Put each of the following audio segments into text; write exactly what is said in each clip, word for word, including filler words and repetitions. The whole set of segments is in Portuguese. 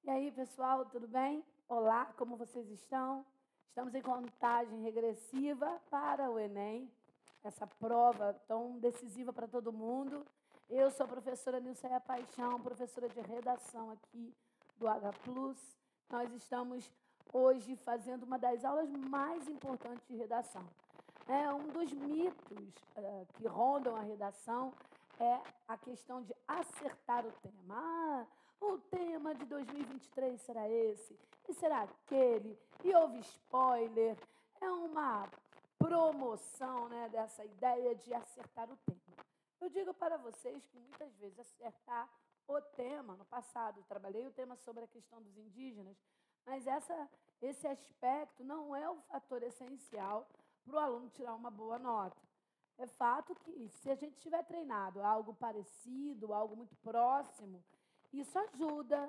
E aí, pessoal, tudo bem? Olá, como vocês estão? Estamos em contagem regressiva para o Enem, essa prova tão decisiva para todo mundo. Eu sou a professora Nilceia Paixão, professora de redação aqui do H Plus. Nós estamos hoje fazendo uma das aulas mais importantes de redação. É um dos mitos uh, que rondam a redação é a questão de acertar o tema. Ah, o tema de dois mil e vinte e três será esse, e será aquele, e houve spoiler. É uma promoção, né, dessa ideia de acertar o tema. Eu digo para vocês que muitas vezes acertar o tema, no passado eu trabalhei o tema sobre a questão dos indígenas, mas essa, esse aspecto não é o fator essencial para o aluno tirar uma boa nota. É fato que, se a gente tiver treinado algo parecido, algo muito próximo, isso ajuda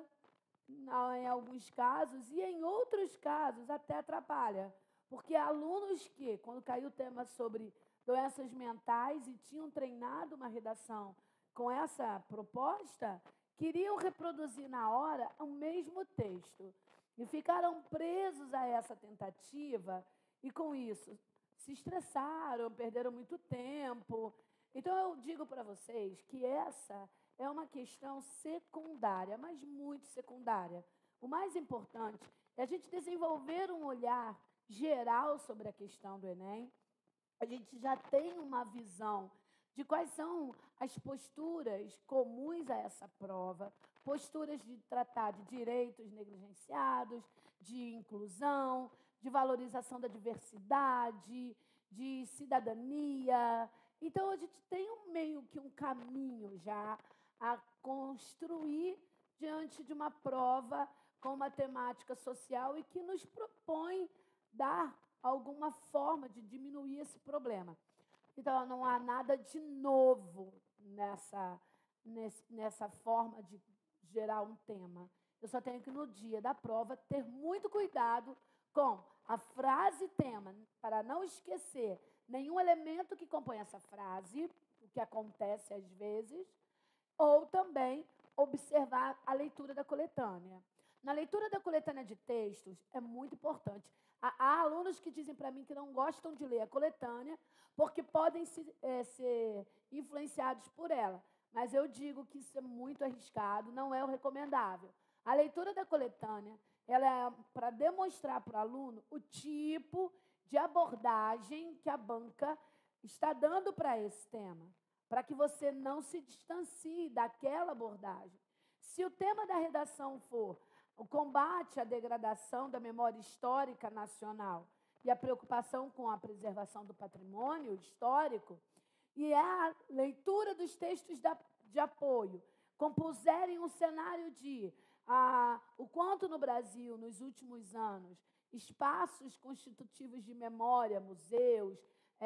em alguns casos e, em outros casos, até atrapalha. Porque alunos que, quando caiu o tema sobre doenças mentais e tinham treinado uma redação com essa proposta, queriam reproduzir na hora o mesmo texto. E ficaram presos a essa tentativa e, com isso, se estressaram, perderam muito tempo. Então, eu digo para vocês que essa é uma questão secundária, mas muito secundária. O mais importante é a gente desenvolver um olhar geral sobre a questão do Enem. A gente já tem uma visão de quais são as posturas comuns a essa prova, posturas de tratar de direitos negligenciados, de inclusão, de valorização da diversidade, de cidadania. Então, a gente tem um, meio que um caminho já a construir diante de uma prova com uma temática social e que nos propõe dar alguma forma de diminuir esse problema. Então, não há nada de novo nessa, nessa forma de gerar um tema. Eu só tenho que, no dia da prova, ter muito cuidado com a frase tema, para não esquecer nenhum elemento que compõe essa frase, o que acontece às vezes, ou também observar a leitura da coletânea. Na leitura da coletânea de textos, é muito importante. Há, há alunos que dizem para mim que não gostam de ler a coletânea porque podem se, é, ser influenciados por ela. Mas eu digo que isso é muito arriscado, não é o recomendável. A leitura da coletânea ela é para demonstrar para o aluno o tipo de abordagem que a banca está dando para esse tema, para que você não se distancie daquela abordagem. Se o tema da redação for o combate à degradação da memória histórica nacional e a preocupação com a preservação do patrimônio histórico, e é a leitura dos textos de apoio compuserem um cenário de ah, o quanto no Brasil, nos últimos anos, espaços constitutivos de memória, museus,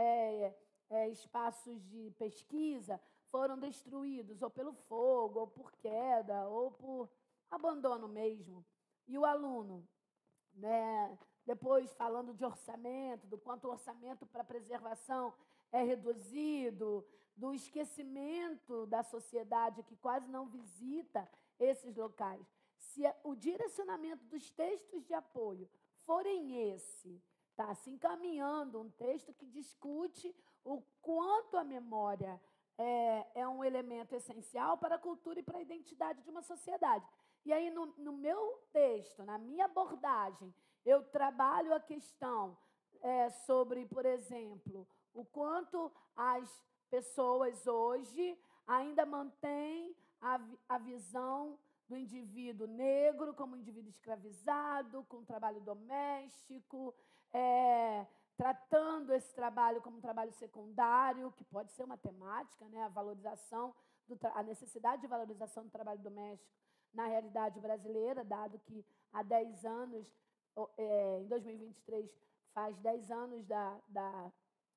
é, é, espaços de pesquisa foram destruídos ou pelo fogo, ou por queda, ou por abandono mesmo. E o aluno, né, depois falando de orçamento, do quanto o orçamento para preservação é reduzido, do esquecimento da sociedade que quase não visita esses locais. Se o direcionamento dos textos de apoio forem esse, está se encaminhando um texto que discute o quanto a memória é, é um elemento essencial para a cultura e para a identidade de uma sociedade. E aí, no, no meu texto, na minha abordagem, eu trabalho a questão é, sobre, por exemplo, o quanto as pessoas hoje ainda mantêm a, a visão do indivíduo negro como indivíduo escravizado, com trabalho doméstico, é, tratando esse trabalho como um trabalho secundário, que pode ser uma temática, né, a valorização, do, a necessidade de valorização do trabalho doméstico na realidade brasileira, dado que há dez anos, é, em dois mil e vinte e três, faz dez anos da, da,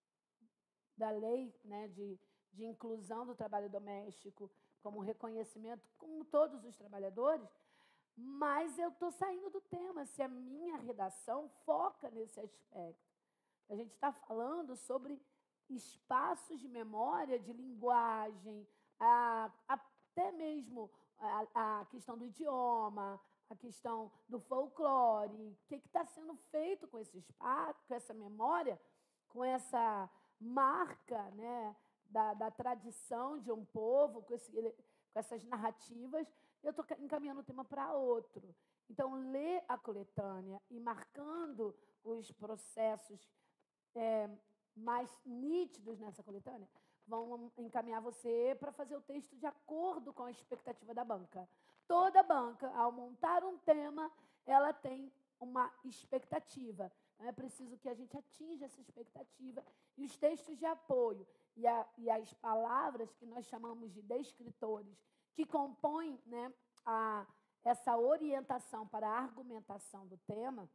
da lei, né, de, de inclusão do trabalho doméstico como reconhecimento, como todos os trabalhadores, mas eu estou saindo do tema, se a minha redação foca nesse aspecto. A gente está falando sobre espaços de memória, de linguagem, a, até mesmo a, a questão do idioma, a questão do folclore, o que está sendo feito com esse espaço, com essa memória, com essa marca, né, da, da tradição de um povo, com, esse, com essas narrativas. Eu estou encaminhando o tema para outro. Então, ler a coletânea e marcando os processos é, mais nítidos nessa coletânea vão encaminhar você para fazer o texto de acordo com a expectativa da banca. Toda banca, ao montar um tema, ela tem uma expectativa. É preciso que a gente atinja essa expectativa. E os textos de apoio e, a, e as palavras que nós chamamos de descritores, que compõem, né, a, essa orientação para a argumentação do tema,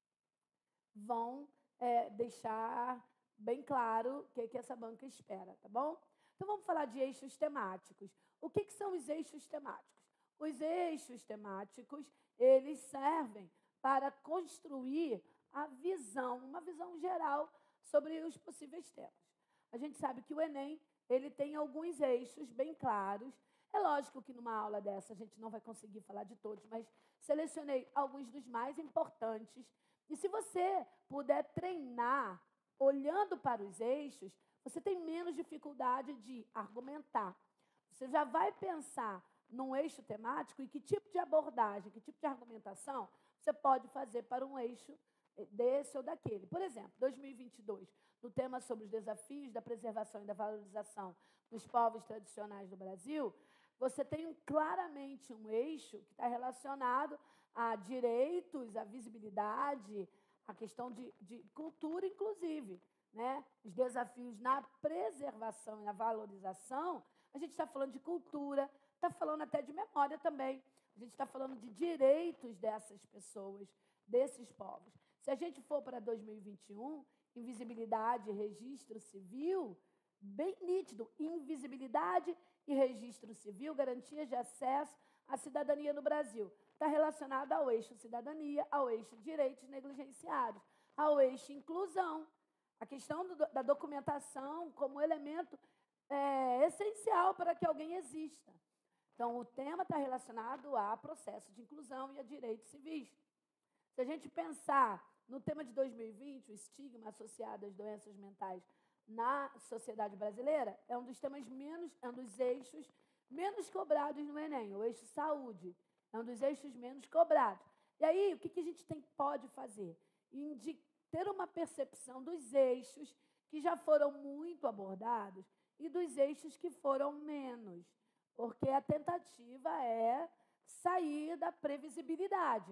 vão é, deixar bem claro o que, que essa banca espera, tá bom? Então, vamos falar de eixos temáticos. O que, que são os eixos temáticos? Os eixos temáticos, eles servem para construir a visão, uma visão geral sobre os possíveis temas. A gente sabe que o Enem, ele tem alguns eixos bem claros. É lógico que numa aula dessa a gente não vai conseguir falar de todos, mas selecionei alguns dos mais importantes. E se você puder treinar olhando para os eixos, você tem menos dificuldade de argumentar. Você já vai pensar num eixo temático e que tipo de abordagem, que tipo de argumentação você pode fazer para um eixo desse ou daquele. Por exemplo, dois mil e vinte e dois, no tema sobre os desafios da preservação e da valorização dos povos tradicionais do Brasil, você tem claramente um eixo que está relacionado a direitos, a visibilidade, a questão de, de cultura, inclusive, né? Os desafios na preservação e na valorização. A gente está falando de cultura, está falando até de memória também. A gente está falando de direitos dessas pessoas, desses povos. Se a gente for para dois mil e vinte e um, invisibilidade e registro civil, bem nítido, invisibilidade e registro civil, garantias de acesso à cidadania no Brasil. Está relacionado ao eixo cidadania, ao eixo direitos negligenciados, ao eixo inclusão. A questão do, da documentação como elemento é, essencial para que alguém exista. Então, o tema está relacionado a processo de inclusão e a direitos civis. Se a gente pensar no tema de dois mil e vinte, o estigma associado às doenças mentais na sociedade brasileira, é um dos temas menos, é um dos eixos menos cobrados no Enem, o eixo saúde. É um dos eixos menos cobrados. E aí, o que, que a gente tem, pode fazer? Indi- ter uma percepção dos eixos que já foram muito abordados e dos eixos que foram menos. Porque a tentativa é sair da previsibilidade.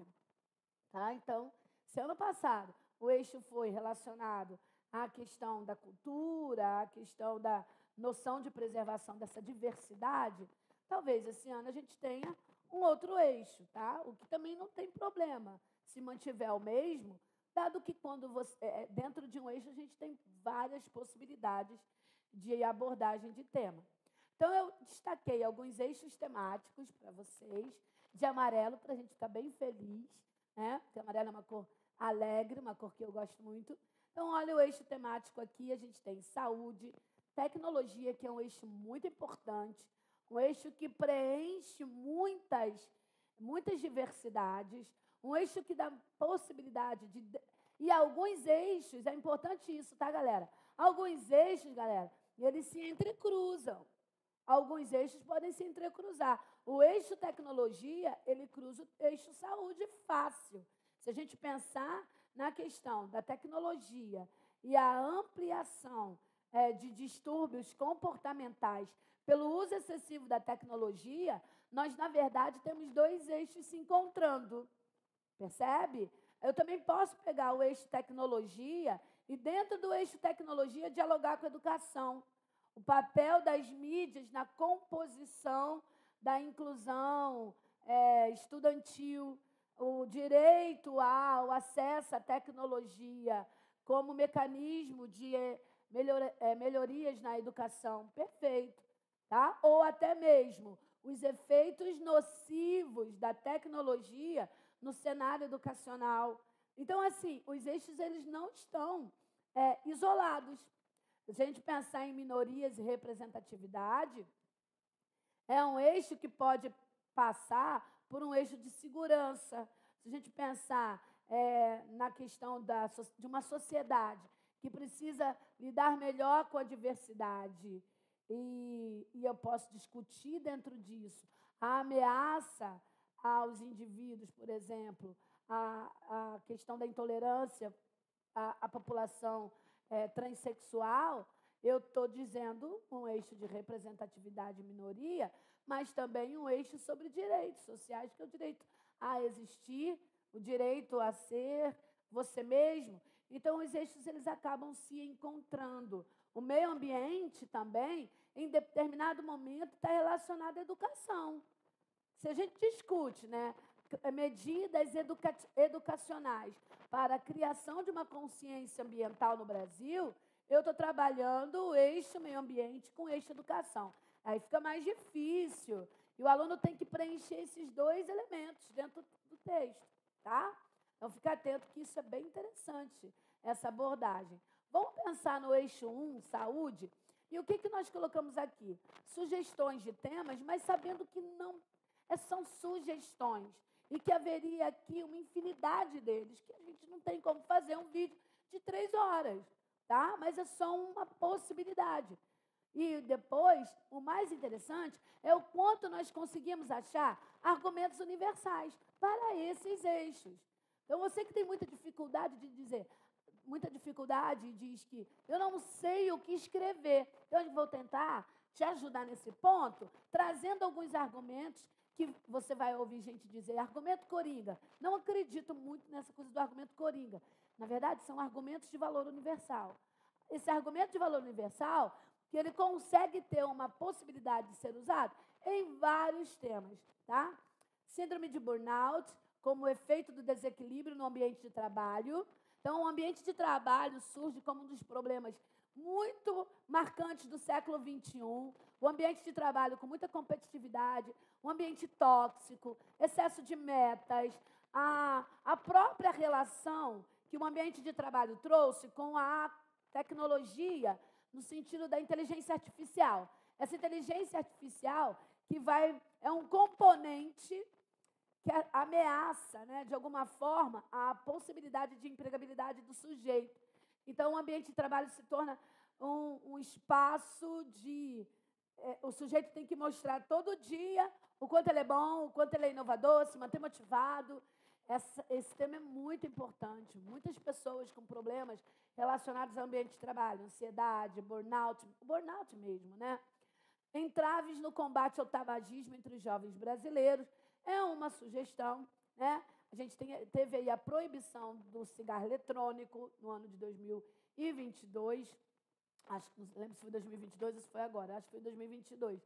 Tá? Então, se ano passado o eixo foi relacionado à questão da cultura, à questão da noção de preservação dessa diversidade, talvez esse ano a gente tenha um outro eixo, tá? O que também não tem problema se mantiver o mesmo, dado que quando você, dentro de um eixo a gente tem várias possibilidades de abordagem de tema. Então, eu destaquei alguns eixos temáticos para vocês, de amarelo, para a gente ficar bem feliz, né? Porque amarelo é uma cor alegre, uma cor que eu gosto muito. Então, olha o eixo temático aqui, a gente tem saúde, tecnologia, que é um eixo muito importante, um eixo que preenche muitas, muitas diversidades, um eixo que dá possibilidade de... E alguns eixos, é importante isso, tá, galera? Alguns eixos, galera, eles se entrecruzam. Alguns eixos podem se entrecruzar. O eixo tecnologia, ele cruza o eixo saúde fácil. Se a gente pensar na questão da tecnologia e a ampliação é, de distúrbios comportamentais pelo uso excessivo da tecnologia, nós, na verdade, temos dois eixos se encontrando. Percebe? Eu também posso pegar o eixo tecnologia e, dentro do eixo tecnologia, dialogar com a educação. O papel das mídias na composição da inclusão é, estudantil, o direito ao acesso à tecnologia como mecanismo de melhor, é, melhorias na educação. Perfeito. Tá? Ou até mesmo os efeitos nocivos da tecnologia no cenário educacional. Então, assim, os eixos eles não estão é, isolados. Se a gente pensar em minorias e representatividade, é um eixo que pode passar por um eixo de segurança. Se a gente pensar é, na questão da, de uma sociedade que precisa lidar melhor com a diversidade, e, e eu posso discutir dentro disso a ameaça aos indivíduos, por exemplo, a, a questão da intolerância à, à população é, transexual, eu estou dizendo um eixo de representatividade e minoria, mas também um eixo sobre direitos sociais, que é o direito a existir, o direito a ser você mesmo. Então, os eixos eles acabam se encontrando. O meio ambiente também, em determinado momento, está relacionado à educação. Se a gente discute, né, medidas educa educacionais para a criação de uma consciência ambiental no Brasil, eu estou trabalhando o eixo meio ambiente com o eixo educação. Aí fica mais difícil. E o aluno tem que preencher esses dois elementos dentro do texto, tá? Então, fica atento que isso é bem interessante, essa abordagem. Vamos pensar no eixo um, saúde, e o que, que nós colocamos aqui? Sugestões de temas, mas sabendo que não são sugestões e que haveria aqui uma infinidade deles, que a gente não tem como fazer um vídeo de três horas, tá? Mas é só uma possibilidade. E depois, o mais interessante é o quanto nós conseguimos achar argumentos universais para esses eixos. Então, você que tem muita dificuldade de dizer, muita dificuldade e diz que eu não sei o que escrever, então eu vou tentar te ajudar nesse ponto, trazendo alguns argumentos que você vai ouvir gente dizer, argumento coringa. Não acredito muito nessa coisa do argumento coringa. Na verdade, são argumentos de valor universal. Esse argumento de valor universal, que ele consegue ter uma possibilidade de ser usado em vários temas, tá? Síndrome de burnout, como efeito do desequilíbrio no ambiente de trabalho. Então, o ambiente de trabalho surge como um dos problemas muito marcantes do século vinte e um, o ambiente de trabalho com muita competitividade, um ambiente tóxico, excesso de metas, a, a própria relação que o ambiente de trabalho trouxe com a tecnologia, no sentido da inteligência artificial. Essa inteligência artificial que vai, é um componente que ameaça, né, de alguma forma, a possibilidade de empregabilidade do sujeito. Então, o ambiente de trabalho se torna um, um espaço de... É, o sujeito tem que mostrar todo dia o quanto ele é bom, o quanto ele é inovador, se manter motivado. Essa, esse tema é muito importante. Muitas pessoas com problemas relacionados ao ambiente de trabalho, ansiedade, burnout, burnout mesmo, né? Entraves no combate ao tabagismo entre os jovens brasileiros é uma sugestão, né? A gente tem, teve aí a proibição do cigarro eletrônico no ano de dois mil e vinte e dois. Acho que não lembro se foi dois mil e vinte e dois ou se foi agora. Acho que foi dois mil e vinte e dois.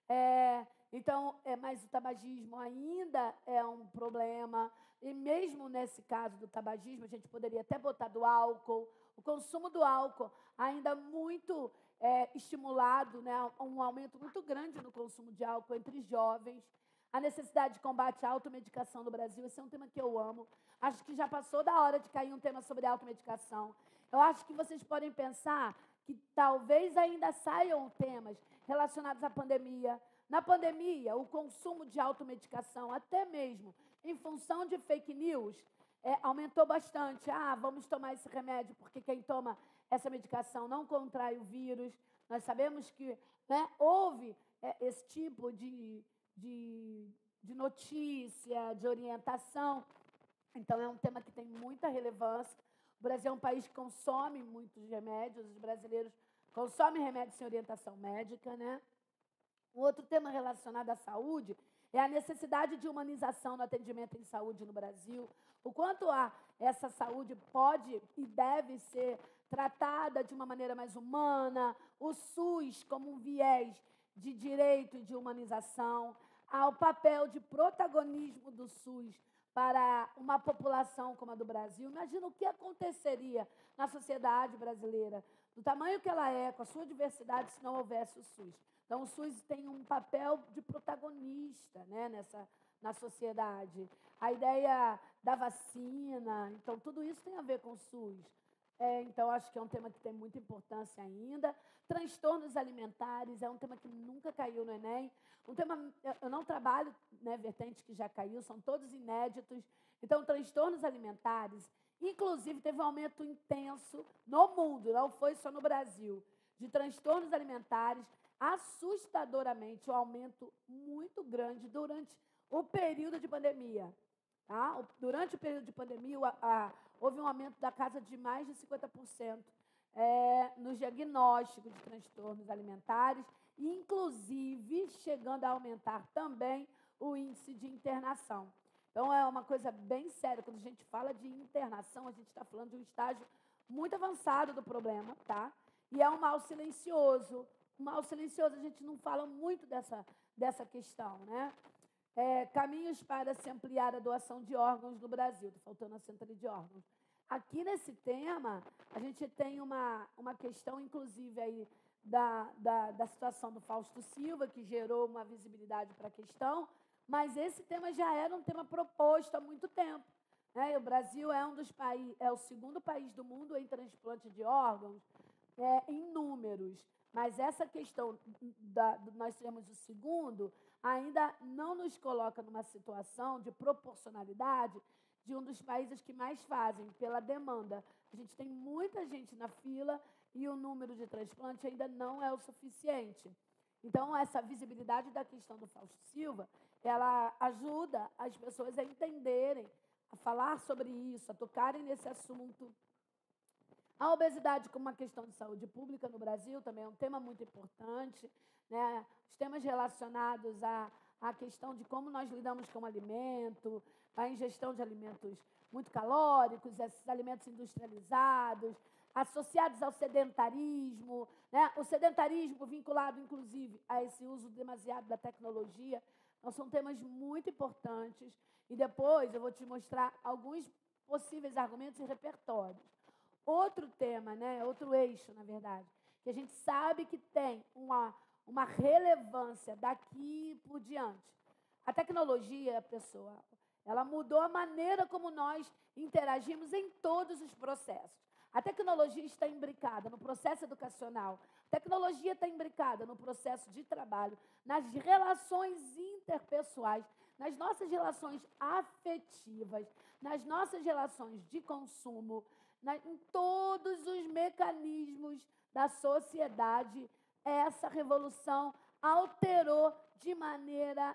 É, então, é, mas o tabagismo ainda é um problema. E mesmo nesse caso do tabagismo, a gente poderia até botar do álcool. O consumo do álcool ainda muito é, estimulado, né? Um aumento muito grande no consumo de álcool entre jovens. A necessidade de combate à automedicação no Brasil, esse é um tema que eu amo. Acho que já passou da hora de cair um tema sobre automedicação. Eu acho que vocês podem pensar que talvez ainda saiam temas relacionados à pandemia. Na pandemia, o consumo de automedicação, até mesmo em função de fake news, é, aumentou bastante. Ah, vamos tomar esse remédio porque quem toma essa medicação não contrai o vírus. Nós sabemos que, né, houve é, esse tipo de... De, de notícia, de orientação. Então, é um tema que tem muita relevância. O Brasil é um país que consome muitos remédios, os brasileiros consomem remédios sem orientação médica, né? Um outro tema relacionado à saúde é a necessidade de humanização no atendimento em saúde no Brasil, o quanto a, essa saúde pode e deve ser tratada de uma maneira mais humana, o SUS como um viés de direito e de humanização, ao papel de protagonismo do SUS para uma população como a do Brasil. Imagina o que aconteceria na sociedade brasileira, do tamanho que ela é, com a sua diversidade, se não houvesse o SUS. Então, o SUS tem um papel de protagonista, né, nessa, na sociedade. A ideia da vacina, então, tudo isso tem a ver com o SUS. É, então, acho que é um tema que tem muita importância ainda. Transtornos alimentares é um tema que nunca caiu no Enem. Um tema, eu não trabalho, né, vertente que já caiu, são todos inéditos. Então, transtornos alimentares, inclusive, teve um aumento intenso no mundo, não foi só no Brasil, de transtornos alimentares, assustadoramente, um aumento muito grande durante o período de pandemia. Tá? Durante o período de pandemia, a, a, houve um aumento da casa de mais de cinquenta por cento é, no diagnóstico de transtornos alimentares, inclusive chegando a aumentar também o índice de internação. Então, é uma coisa bem séria. Quando a gente fala de internação, a gente está falando de um estágio muito avançado do problema, tá? E é um mal silencioso. Um mal silencioso, a gente não fala muito dessa, dessa questão, né? É, caminhos para se ampliar a doação de órgãos no Brasil. Estou faltando a central de órgãos. Aqui nesse tema, a gente tem uma, uma questão, inclusive, aí da, da, da situação do Fausto Silva, que gerou uma visibilidade para a questão, mas esse tema já era um tema proposto há muito tempo. Né? O Brasil é um dos países, é o segundo país do mundo em transplante de órgãos, é, em números. Mas essa questão da, nós sermos o segundo ainda não nos coloca numa situação de proporcionalidade de um dos países que mais fazem pela demanda. A gente tem muita gente na fila e o número de transplante ainda não é o suficiente. Então, essa visibilidade da questão do Fausto Silva, ela ajuda as pessoas a entenderem, a falar sobre isso, a tocarem nesse assunto. A obesidade como uma questão de saúde pública no Brasil também é um tema muito importante, né? Os temas relacionados à, à questão de como nós lidamos com o alimento, a ingestão de alimentos muito calóricos, esses alimentos industrializados, associados ao sedentarismo, né? O sedentarismo vinculado, inclusive, a esse uso demasiado da tecnologia. Então, são temas muito importantes. E depois eu vou te mostrar alguns possíveis argumentos e repertórios. Outro tema, né, outro eixo, na verdade, que a gente sabe que tem uma, uma relevância daqui por diante. A tecnologia, pessoal, ela mudou a maneira como nós interagimos em todos os processos. A tecnologia está imbricada no processo educacional, a tecnologia está imbricada no processo de trabalho, nas relações interpessoais, nas nossas relações afetivas, nas nossas relações de consumo, na, em todos os mecanismos da sociedade. Essa revolução alterou de maneira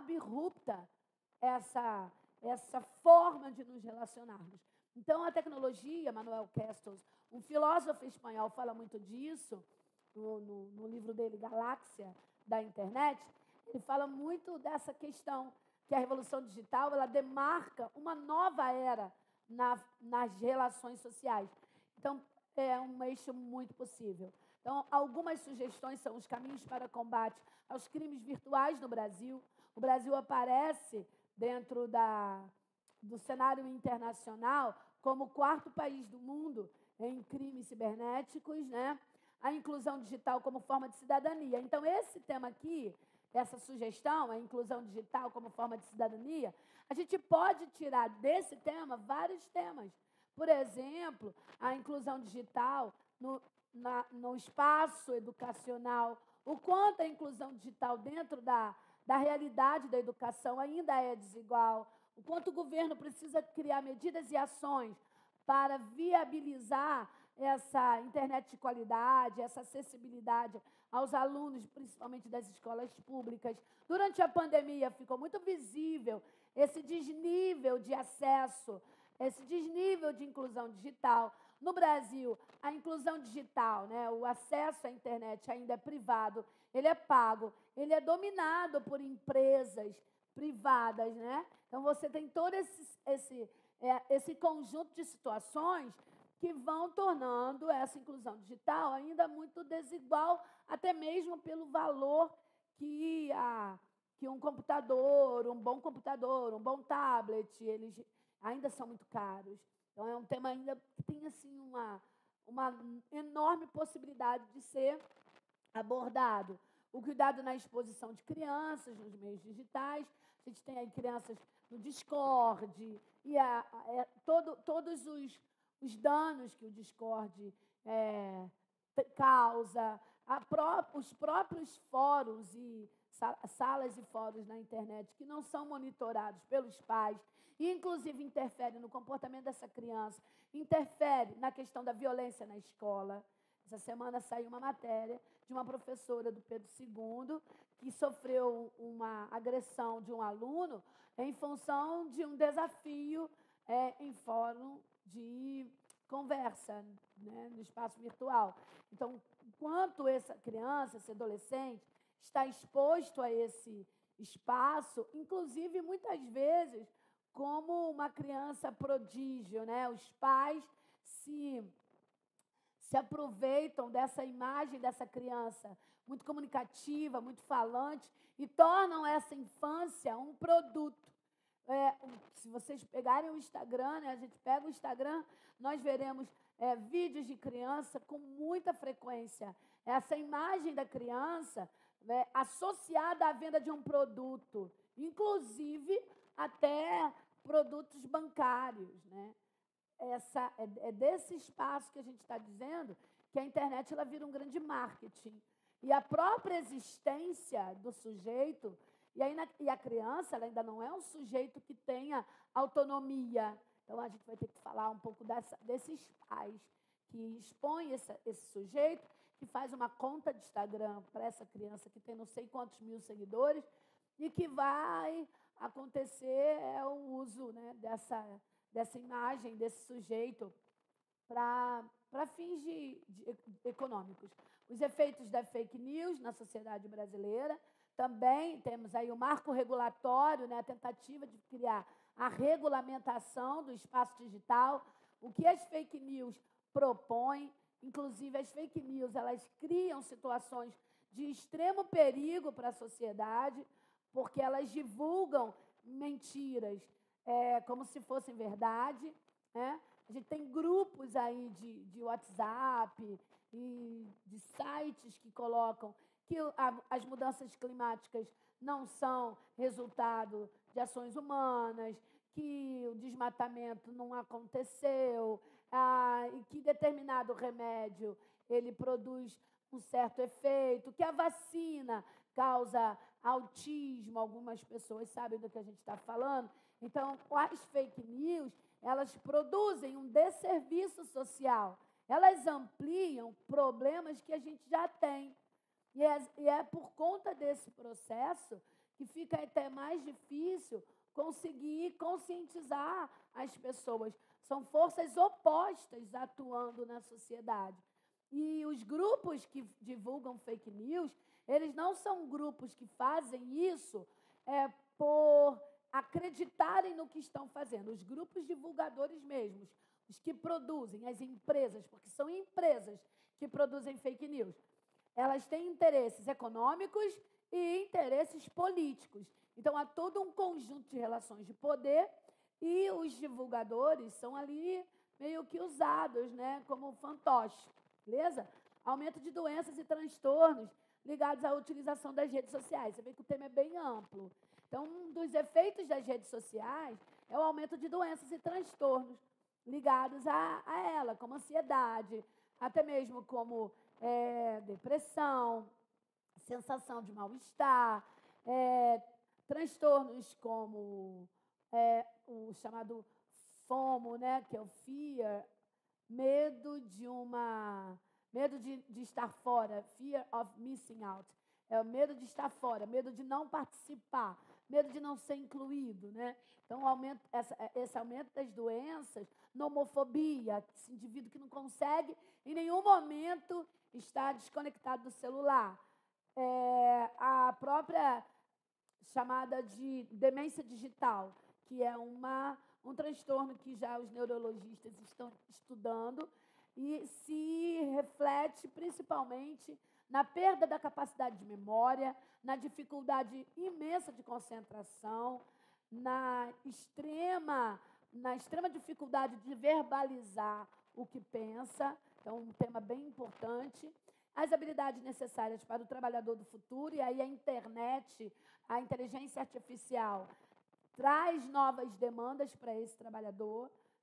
abrupta essa, essa forma de nos relacionarmos. Então, a tecnologia, Manuel Castells, um filósofo espanhol, fala muito disso, no, no, no livro dele, Galáxia da Internet, ele fala muito dessa questão, que a revolução digital ela demarca uma nova era na, nas relações sociais. Então, é um eixo muito possível. Então, algumas sugestões são os caminhos para combate aos crimes virtuais no Brasil. O Brasil aparece dentro da, do cenário internacional como o quarto país do mundo em crimes cibernéticos, né? A inclusão digital como forma de cidadania. Então, esse tema aqui, essa sugestão, a inclusão digital como forma de cidadania, a gente pode tirar desse tema vários temas. Por exemplo, a inclusão digital no, na, no espaço educacional, o quanto a inclusão digital dentro da, da realidade da educação ainda é desigual, o quanto o governo precisa criar medidas e ações para viabilizar essa internet de qualidade, essa acessibilidade aos alunos, principalmente das escolas públicas. Durante a pandemia, ficou muito visível esse desnível de acesso, esse desnível de inclusão digital. No Brasil, a inclusão digital, né, o acesso à internet ainda é privado, ele é pago, ele é dominado por empresas privadas, né? Então, você tem todo esse, esse, é, esse conjunto de situações que vão tornando essa inclusão digital ainda muito desigual, até mesmo pelo valor que, a, que um computador, um bom computador, um bom tablet, eles ainda são muito caros. Então, é um tema ainda que tem assim, uma, uma enorme possibilidade de ser abordado. O cuidado na exposição de crianças nos meios digitais. A gente tem aí crianças no Discord, e a, a, todo, todos os os danos que o Discord é, causa, pró os próprios fóruns e salas e fóruns na internet que não são monitorados pelos pais, e inclusive interfere no comportamento dessa criança, interfere na questão da violência na escola. Essa semana saiu uma matéria de uma professora do Pedro segundo que sofreu uma agressão de um aluno em função de um desafio é, em fórum de conversa, né, no espaço virtual. Então, enquanto essa criança, esse adolescente, está exposto a esse espaço, inclusive, muitas vezes, como uma criança prodígio, né? Os pais se, se aproveitam dessa imagem dessa criança muito comunicativa, muito falante, e tornam essa infância um produto. É, se vocês pegarem o Instagram, né, a gente pega o Instagram, nós veremos é, vídeos de criança com muita frequência. Essa imagem da criança é, associada à venda de um produto, inclusive até produtos bancários, né? Essa, é, é desse espaço que a gente está dizendo que a internet ela vira um grande marketing. E a própria existência do sujeito, e, aí na, e a criança ela ainda não é um sujeito que tenha autonomia. Então, a gente vai ter que falar um pouco dessa, desses pais que expõem esse, esse sujeito, que faz uma conta de Instagram para essa criança que tem não sei quantos mil seguidores, e que vai acontecer é, o uso, né, dessa, dessa imagem, desse sujeito, para fins de, de, econômicos. Os efeitos da fake news na sociedade brasileira. Também temos aí o marco regulatório, né, a tentativa de criar a regulamentação do espaço digital, o que as fake news propõem. Inclusive, as fake news elas criam situações de extremo perigo para a sociedade, porque elas divulgam mentiras é, como se fossem verdade, né? A gente tem grupos aí de, de WhatsApp e de sites que colocam que a, as mudanças climáticas não são resultado de ações humanas, que o desmatamento não aconteceu, ah, e que determinado remédio ele produz um certo efeito, que a vacina causa autismo, algumas pessoas sabem do que a gente está falando. Então, as fake news, elas produzem um desserviço social, elas ampliam problemas que a gente já tem. E é, e é por conta desse processo que fica até mais difícil conseguir conscientizar as pessoas. São forças opostas atuando na sociedade. E os grupos que divulgam fake news, eles não são grupos que fazem isso é, por acreditarem no que estão fazendo. Os grupos divulgadores mesmos, os que produzem, as empresas, porque são empresas que produzem fake news, elas têm interesses econômicos e interesses políticos. Então, há todo um conjunto de relações de poder e os divulgadores são ali meio que usados, né, como fantoche, beleza? Aumento de doenças e transtornos ligados à utilização das redes sociais. Você vê que o tema é bem amplo. Então, um dos efeitos das redes sociais é o aumento de doenças e transtornos ligados a, a ela, como ansiedade, até mesmo como é, depressão, sensação de mal-estar, é, transtornos como é, o chamado FOMO, né, que é o fear, medo de uma, medo de, de estar fora, fear of missing out, é o medo de estar fora, medo de não participar, medo de não ser incluído, né? Então, aumento, essa, esse aumento das doenças, nomofobia, esse indivíduo que não consegue em nenhum momento estar desconectado do celular, é, a própria chamada de demência digital, que é uma, um transtorno que já os neurologistas estão estudando e se reflete principalmente na perda da capacidade de memória, na dificuldade imensa de concentração, na extrema, na extrema dificuldade de verbalizar o que pensa. Então, um tema bem importante. As habilidades necessárias para o trabalhador do futuro, e aí a internet, a inteligência artificial, traz novas demandas para esse trabalhador,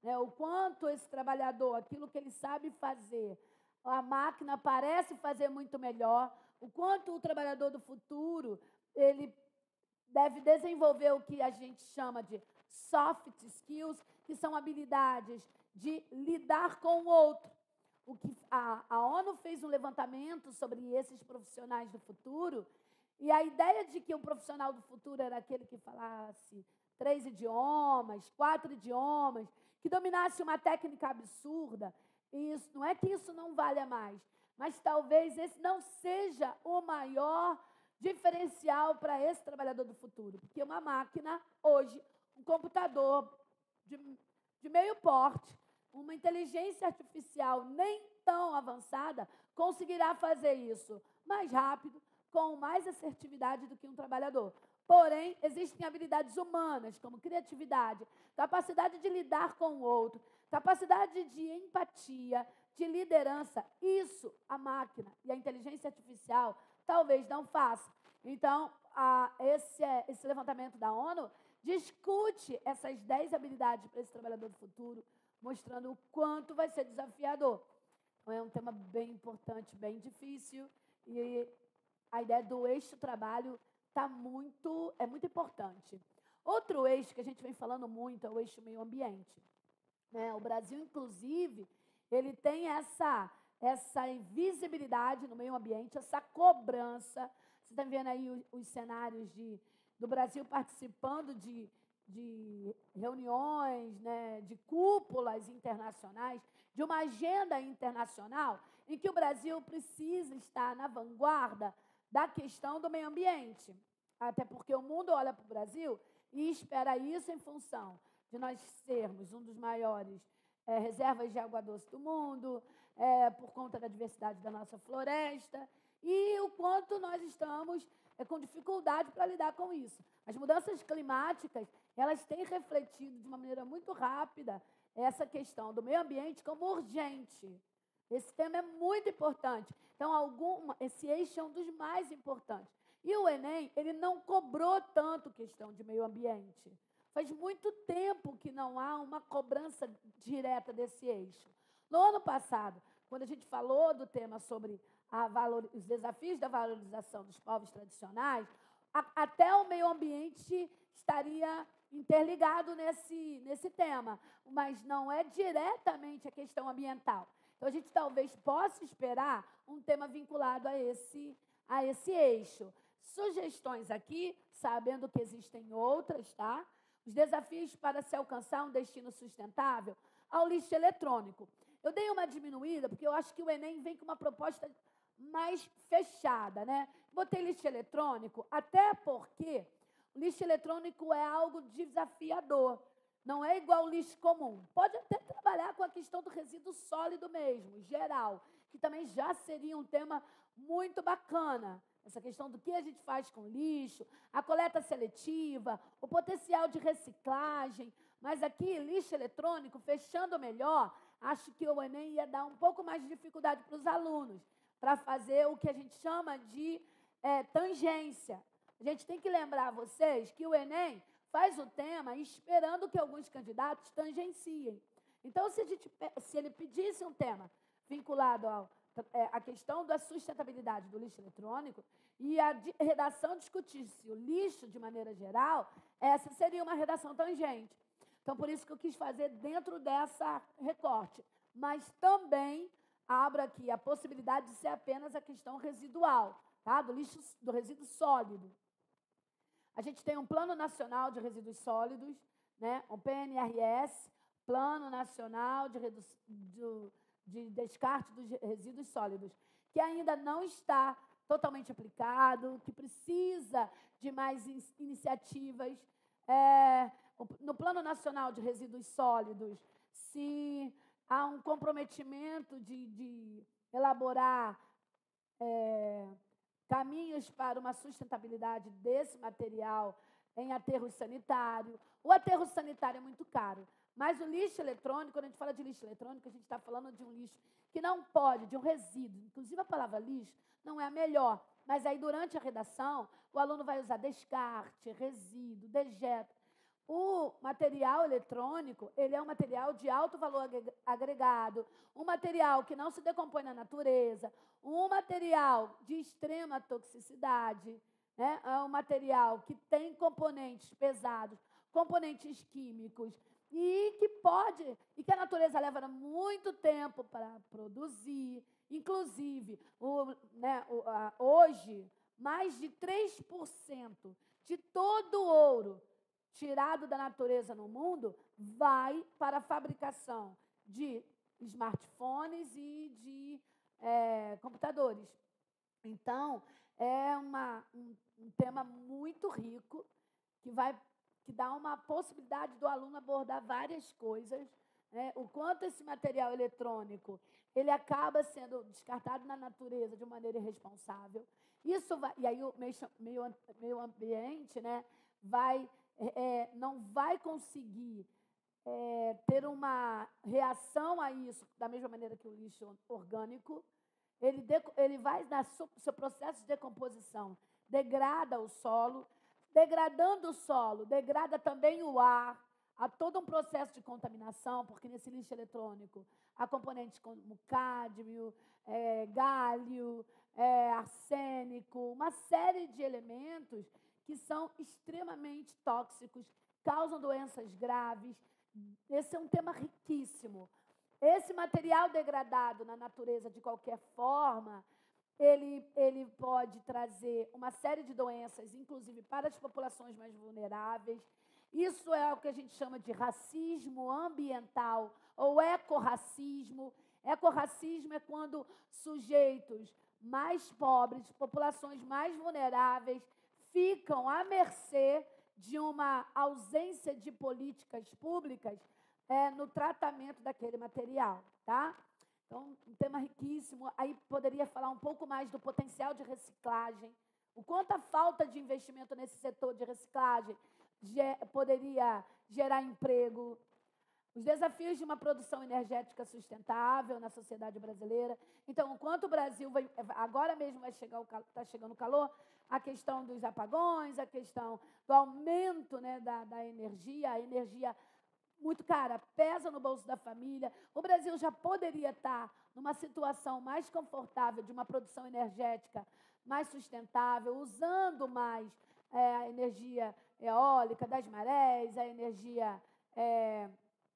né, o quanto esse trabalhador, aquilo que ele sabe fazer, a máquina parece fazer muito melhor, o quanto o trabalhador do futuro, ele deve desenvolver o que a gente chama de soft skills, que são habilidades de lidar com o outro. O que a, a ONU fez um levantamento sobre esses profissionais do futuro, e a ideia de que o profissional do futuro era aquele que falasse três idiomas, quatro idiomas, que dominasse uma técnica absurda, e isso, não é que isso não valha mais, mas talvez esse não seja o maior diferencial para esse trabalhador do futuro, porque uma máquina, hoje, um computador de, de meio porte, uma inteligência artificial nem tão avançada, conseguirá fazer isso mais rápido, com mais assertividade do que um trabalhador. Porém, existem habilidades humanas, como criatividade, capacidade de lidar com o outro, capacidade de empatia, de liderança. Isso a máquina e a inteligência artificial talvez não faça. Então, a, esse, esse levantamento da ONU discute essas dez habilidades para esse trabalhador do futuro, mostrando o quanto vai ser desafiador. Então, é um tema bem importante, bem difícil, e a ideia do eixo trabalho tá muito, é muito importante. Outro eixo que a gente vem falando muito é o eixo meio ambiente. Né? O Brasil, inclusive, ele tem essa, essa invisibilidade no meio ambiente, essa cobrança. Você está vendo aí os, os cenários de, do Brasil participando de, de reuniões, né, de cúpulas internacionais, de uma agenda internacional em que o Brasil precisa estar na vanguarda da questão do meio ambiente. Até porque o mundo olha para o Brasil e espera isso em função de nós sermos um dos maiores é, reservas de água doce do mundo, é, por conta da diversidade da nossa floresta, e o quanto nós estamos é, com dificuldade para lidar com isso. As mudanças climáticas, elas têm refletido de uma maneira muito rápida essa questão do meio ambiente como urgente. Esse tema é muito importante. Então, alguma, esse eixo é um dos mais importantes. E o Enem, ele não cobrou tanto questão de meio ambiente. Faz muito tempo que não há uma cobrança direta desse eixo. No ano passado, quando a gente falou do tema sobre a valor, os desafios da valorização dos povos tradicionais, a, até o meio ambiente estaria interligado nesse, nesse tema, mas não é diretamente a questão ambiental. Então, a gente talvez possa esperar um tema vinculado a esse, a esse eixo. Sugestões aqui, sabendo que existem outras, tá? Os desafios para se alcançar um destino sustentável ao lixo eletrônico. Eu dei uma diminuída, porque eu acho que o Enem vem com uma proposta mais fechada, né? Botei lixo eletrônico, até porque o lixo eletrônico é algo desafiador. Não é igual ao lixo comum. Pode até trabalhar com a questão do resíduo sólido mesmo, geral, que também já seria um tema muito bacana. Essa questão do que a gente faz com lixo, a coleta seletiva, o potencial de reciclagem. Mas aqui, lixo eletrônico, fechando melhor, acho que o Enem ia dar um pouco mais de dificuldade para os alunos, para fazer o que a gente chama de é, tangência. A gente tem que lembrar vocês que o Enem faz o tema esperando que alguns candidatos tangenciem. Então, se, a gente, se ele pedisse um tema vinculado ao, é, à questão da sustentabilidade do lixo eletrônico e a de, redação discutisse o lixo de maneira geral, essa seria uma redação tangente. Então, por isso que eu quis fazer dentro dessa recorte. Mas também abro aqui a possibilidade de ser apenas a questão residual, tá? do, lixo, do resíduo sólido. A gente tem um Plano Nacional de Resíduos Sólidos, né? um P N R S, Plano Nacional de, Redu... de, de Descarte dos Resíduos Sólidos, que ainda não está totalmente aplicado, que precisa de mais in iniciativas. É, no Plano Nacional de Resíduos Sólidos, se há um comprometimento de, de elaborar é, caminhos para uma sustentabilidade desse material em aterro sanitário. O aterro sanitário é muito caro, mas o lixo eletrônico, quando a gente fala de lixo eletrônico, a gente está falando de um lixo que não pode, de um resíduo. Inclusive, a palavra lixo não é a melhor, mas aí, durante a redação, o aluno vai usar descarte, resíduo, dejeto. O material eletrônico, ele é um material de alto valor agregado, um material que não se decompõe na natureza, um material de extrema toxicidade, né? É um material que tem componentes pesados, componentes químicos, e que pode, e que a natureza leva muito tempo para produzir. Inclusive, o, né, o, a, hoje, mais de três por cento de todo o ouro tirado da natureza no mundo vai para a fabricação de smartphones e de é, computadores. Então, é uma, um, um tema muito rico que vai que dá uma possibilidade do aluno abordar várias coisas, né? O quanto esse material eletrônico ele acaba sendo descartado na natureza de maneira irresponsável. Isso vai, e aí o meio, meio, meio ambiente, né, vai, é, não vai conseguir é, ter uma reação a isso da mesma maneira que o lixo orgânico. Ele, de, ele vai, no seu processo de decomposição, degrada o solo. Degradando o solo, degrada também o ar, há todo um processo de contaminação, porque nesse lixo eletrônico há componentes como cádmio, é, gálio, é, arsênico, uma série de elementos que são extremamente tóxicos, causam doenças graves. Esse é um tema riquíssimo. Esse material degradado na natureza, de qualquer forma, Ele, ele pode trazer uma série de doenças, inclusive para as populações mais vulneráveis. Isso é o que a gente chama de racismo ambiental ou ecorracismo. Ecorracismo é quando sujeitos mais pobres, populações mais vulneráveis, ficam à mercê de uma ausência de políticas públicas é, no tratamento daquele material, tá? Então, um tema riquíssimo. Aí poderia falar um pouco mais do potencial de reciclagem, o quanto a falta de investimento nesse setor de reciclagem poderia gerar emprego, os desafios de uma produção energética sustentável na sociedade brasileira. Então, o quanto o Brasil vai, agora mesmo vai chegar, está chegando o calor, a questão dos apagões, a questão do aumento, né, da, da energia, a energia muito cara, pesa no bolso da família. O Brasil já poderia estar numa situação mais confortável de uma produção energética mais sustentável, usando mais é, a energia eólica das marés, a energia é,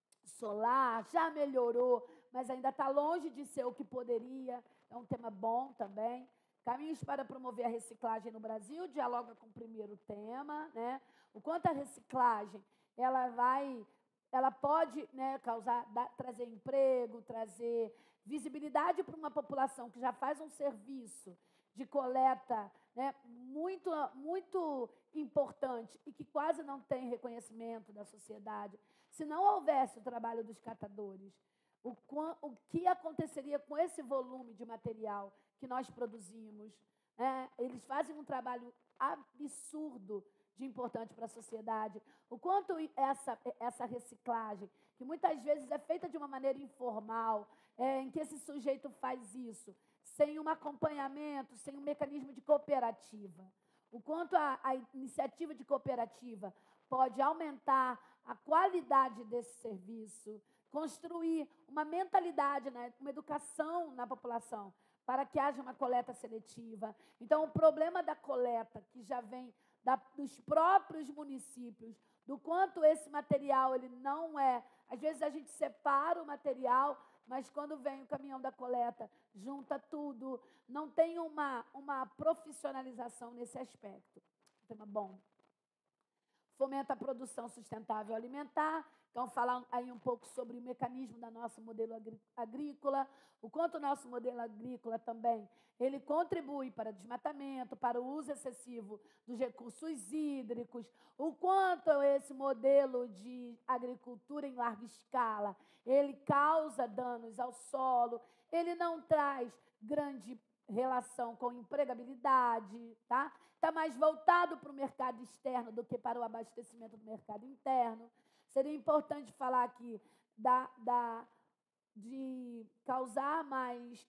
solar, já melhorou, mas ainda está longe de ser o que poderia. É um tema bom também. Caminhos para promover a reciclagem no Brasil, dialoga com o primeiro tema, né? O quanto a reciclagem ela vai... ela pode, né, causar, dar, trazer emprego, trazer visibilidade para uma população que já faz um serviço de coleta, né, muito, muito importante e que quase não tem reconhecimento da sociedade. Se não houvesse o trabalho dos catadores, o, o que aconteceria com esse volume de material que nós produzimos? Né? Eles fazem um trabalho absurdo de importante para a sociedade. O quanto essa, essa reciclagem, que muitas vezes é feita de uma maneira informal, é, em que esse sujeito faz isso, sem um acompanhamento, sem um mecanismo de cooperativa. O quanto a, a iniciativa de cooperativa pode aumentar a qualidade desse serviço, construir uma mentalidade, né, uma educação na população, para que haja uma coleta seletiva. Então, o problema da coleta, que já vem Da, dos próprios municípios, do quanto esse material ele não é... Às vezes a gente separa o material, mas quando vem o caminhão da coleta, junta tudo. Não tem uma, uma profissionalização nesse aspecto. Tema bom. Fomenta a produção sustentável alimentar. Então, falar aí um pouco sobre o mecanismo do nosso modelo agrícola, o quanto o nosso modelo agrícola também, ele contribui para o desmatamento, para o uso excessivo dos recursos hídricos, o quanto esse modelo de agricultura em larga escala, ele causa danos ao solo, ele não traz grande relação com empregabilidade, tá? Está mais voltado para o mercado externo do que para o abastecimento do mercado interno. Seria importante falar aqui da, da, de causar mais,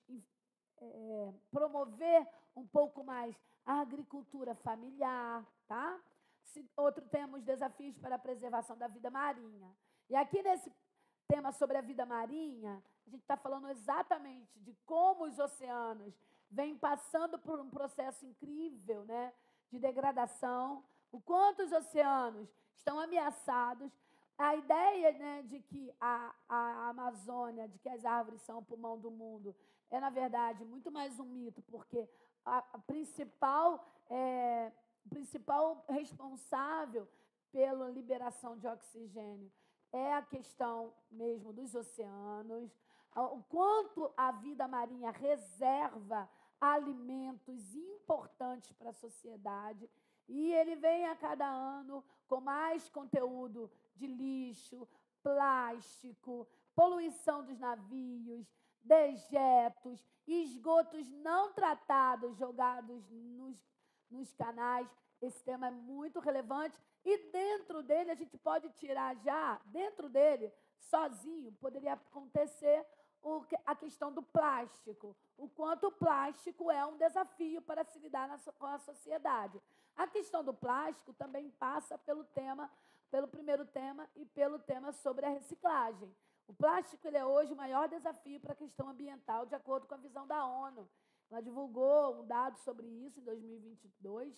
é, promover um pouco mais a agricultura familiar, tá? Outro tema, os desafios para a preservação da vida marinha. E aqui nesse tema sobre a vida marinha, a gente está falando exatamente de como os oceanos vêm passando por um processo incrível, né, de degradação, o quanto os oceanos estão ameaçados. A ideia, né, de que a, a Amazônia, de que as árvores são o pulmão do mundo, é, na verdade, muito mais um mito, porque a, a principal, é, o principal responsável pela liberação de oxigênio é a questão mesmo dos oceanos, o quanto a vida marinha reserva alimentos importantes para a sociedade, e ele vem a cada ano com mais conteúdo de lixo, plástico, poluição dos navios, dejetos, esgotos não tratados jogados nos, nos canais. Esse tema é muito relevante e dentro dele a gente pode tirar já, dentro dele, sozinho, poderia acontecer o, a questão do plástico, o quanto o plástico é um desafio para se lidar na, com a sociedade. A questão do plástico também passa pelo tema, pelo primeiro tema e pelo tema sobre a reciclagem. O plástico ele é hoje o maior desafio para a questão ambiental, de acordo com a visão da ONU. Ela divulgou um dado sobre isso em dois mil e vinte e dois,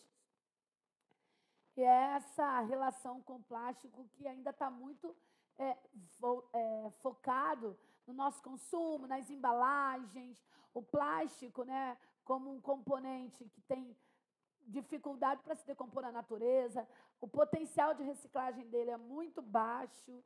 que é essa relação com o plástico que ainda está muito é, fo, é, focado no nosso consumo, nas embalagens. O plástico, né, como um componente que tem dificuldade para se decompor na natureza, o potencial de reciclagem dele é muito baixo,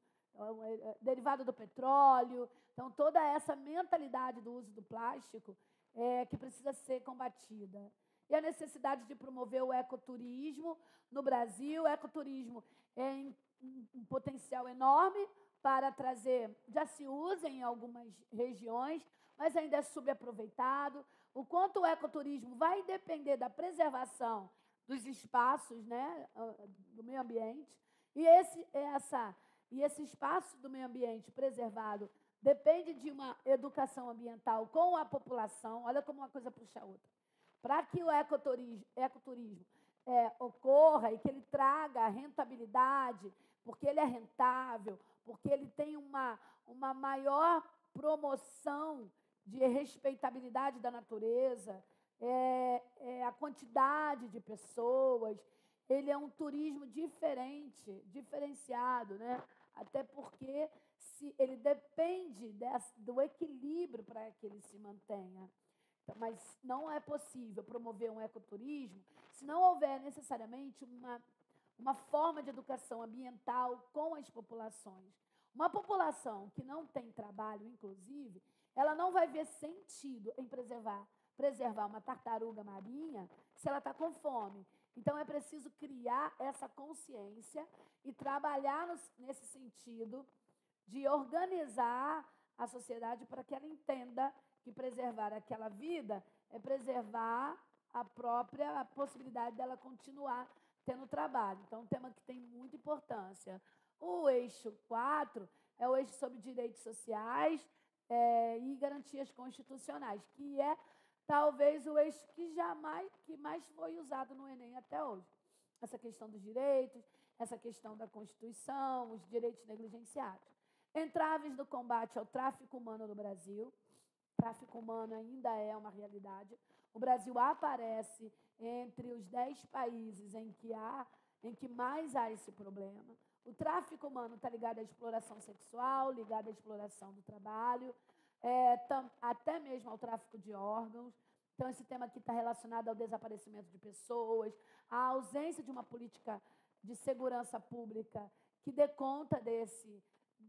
é derivado do petróleo. Então, toda essa mentalidade do uso do plástico é que precisa ser combatida. E a necessidade de promover o ecoturismo no Brasil. O ecoturismo é um potencial enorme para trazer, já se usa em algumas regiões, mas ainda é subaproveitado. O quanto o ecoturismo vai depender da preservação dos espaços, né, do meio ambiente, e esse, essa, e esse espaço do meio ambiente preservado depende de uma educação ambiental com a população. Olha como uma coisa puxa a outra. Para que o ecoturismo, ecoturismo é, ocorra e que ele traga rentabilidade, porque ele é rentável, porque ele tem uma, uma maior promoção de respeitabilidade da natureza, é, é, a quantidade de pessoas, ele é um turismo diferente, diferenciado, né? Até porque se, ele depende desse, do equilíbrio para que ele se mantenha. Mas não é possível promover um ecoturismo se não houver necessariamente uma, uma forma de educação ambiental com as populações. Uma população que não tem trabalho, inclusive, ela não vai ver sentido em preservar, preservar uma tartaruga marinha se ela está com fome. Então, é preciso criar essa consciência e trabalhar no, nesse sentido de organizar a sociedade para que ela entenda que preservar aquela vida é preservar a própria possibilidade dela continuar tendo trabalho. Então, um tema que tem muita importância. O eixo quatro é o eixo sobre direitos sociais é, e garantias constitucionais, que é talvez o eixo que jamais, que mais foi usado no Enem até hoje. Essa questão dos direitos, essa questão da Constituição, os direitos negligenciados. Entraves no combate ao tráfico humano no Brasil. O tráfico humano ainda é uma realidade. O Brasil aparece entre os dez países em que, há, em que mais há esse problema. O tráfico humano está ligado à exploração sexual, ligado à exploração do trabalho, é, tam, até mesmo ao tráfico de órgãos. Então, esse tema aqui está relacionado ao desaparecimento de pessoas, à ausência de uma política de segurança pública que dê conta desse,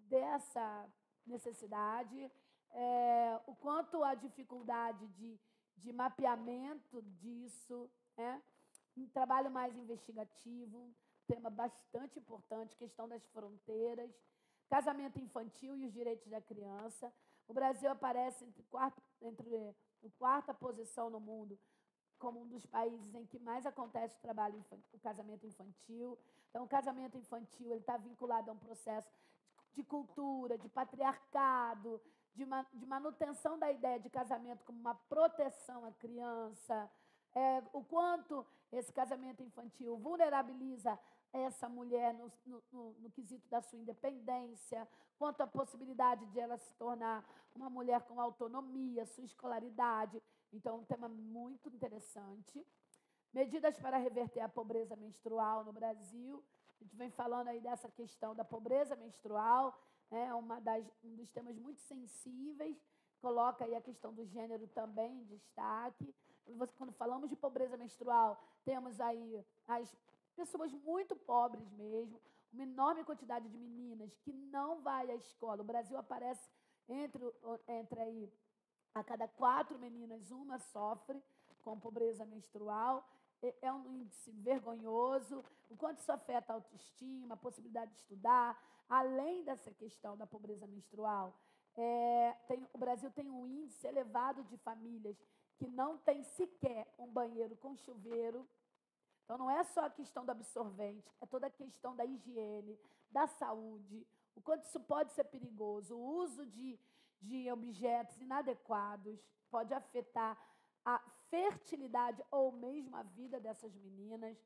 dessa necessidade, é, o quanto a dificuldade de, de mapeamento disso, né? Um trabalho mais investigativo, tema bastante importante, questão das fronteiras, casamento infantil e os direitos da criança. O Brasil aparece entre, quarto, entre a quarta posição no mundo como um dos países em que mais acontece o trabalho, o casamento infantil. Então, o casamento infantil ele está vinculado a um processo de cultura, de patriarcado, de, ma, de manutenção da ideia de casamento como uma proteção à criança, é, o quanto esse casamento infantil vulnerabiliza essa mulher no, no, no, no quesito da sua independência, quanto à possibilidade de ela se tornar uma mulher com autonomia, sua escolaridade. Então, um tema muito interessante. Medidas para reverter a pobreza menstrual no Brasil. A gente vem falando aí dessa questão da pobreza menstrual, é uma das, um dos temas muito sensíveis, coloca aí a questão do gênero também em destaque. Quando falamos de pobreza menstrual, temos aí as pessoas muito pobres mesmo, uma enorme quantidade de meninas que não vai à escola. O Brasil aparece entre, entre aí, a cada quatro meninas, uma sofre com pobreza menstrual. É um índice vergonhoso, o quanto isso afeta a autoestima, a possibilidade de estudar, além dessa questão da pobreza menstrual. É, tem, o Brasil tem um índice elevado de famílias que não tem sequer um banheiro com chuveiro. Então, não é só a questão do absorvente, é toda a questão da higiene, da saúde, o quanto isso pode ser perigoso. O uso de, de objetos inadequados pode afetar a fertilidade ou mesmo a vida dessas meninas.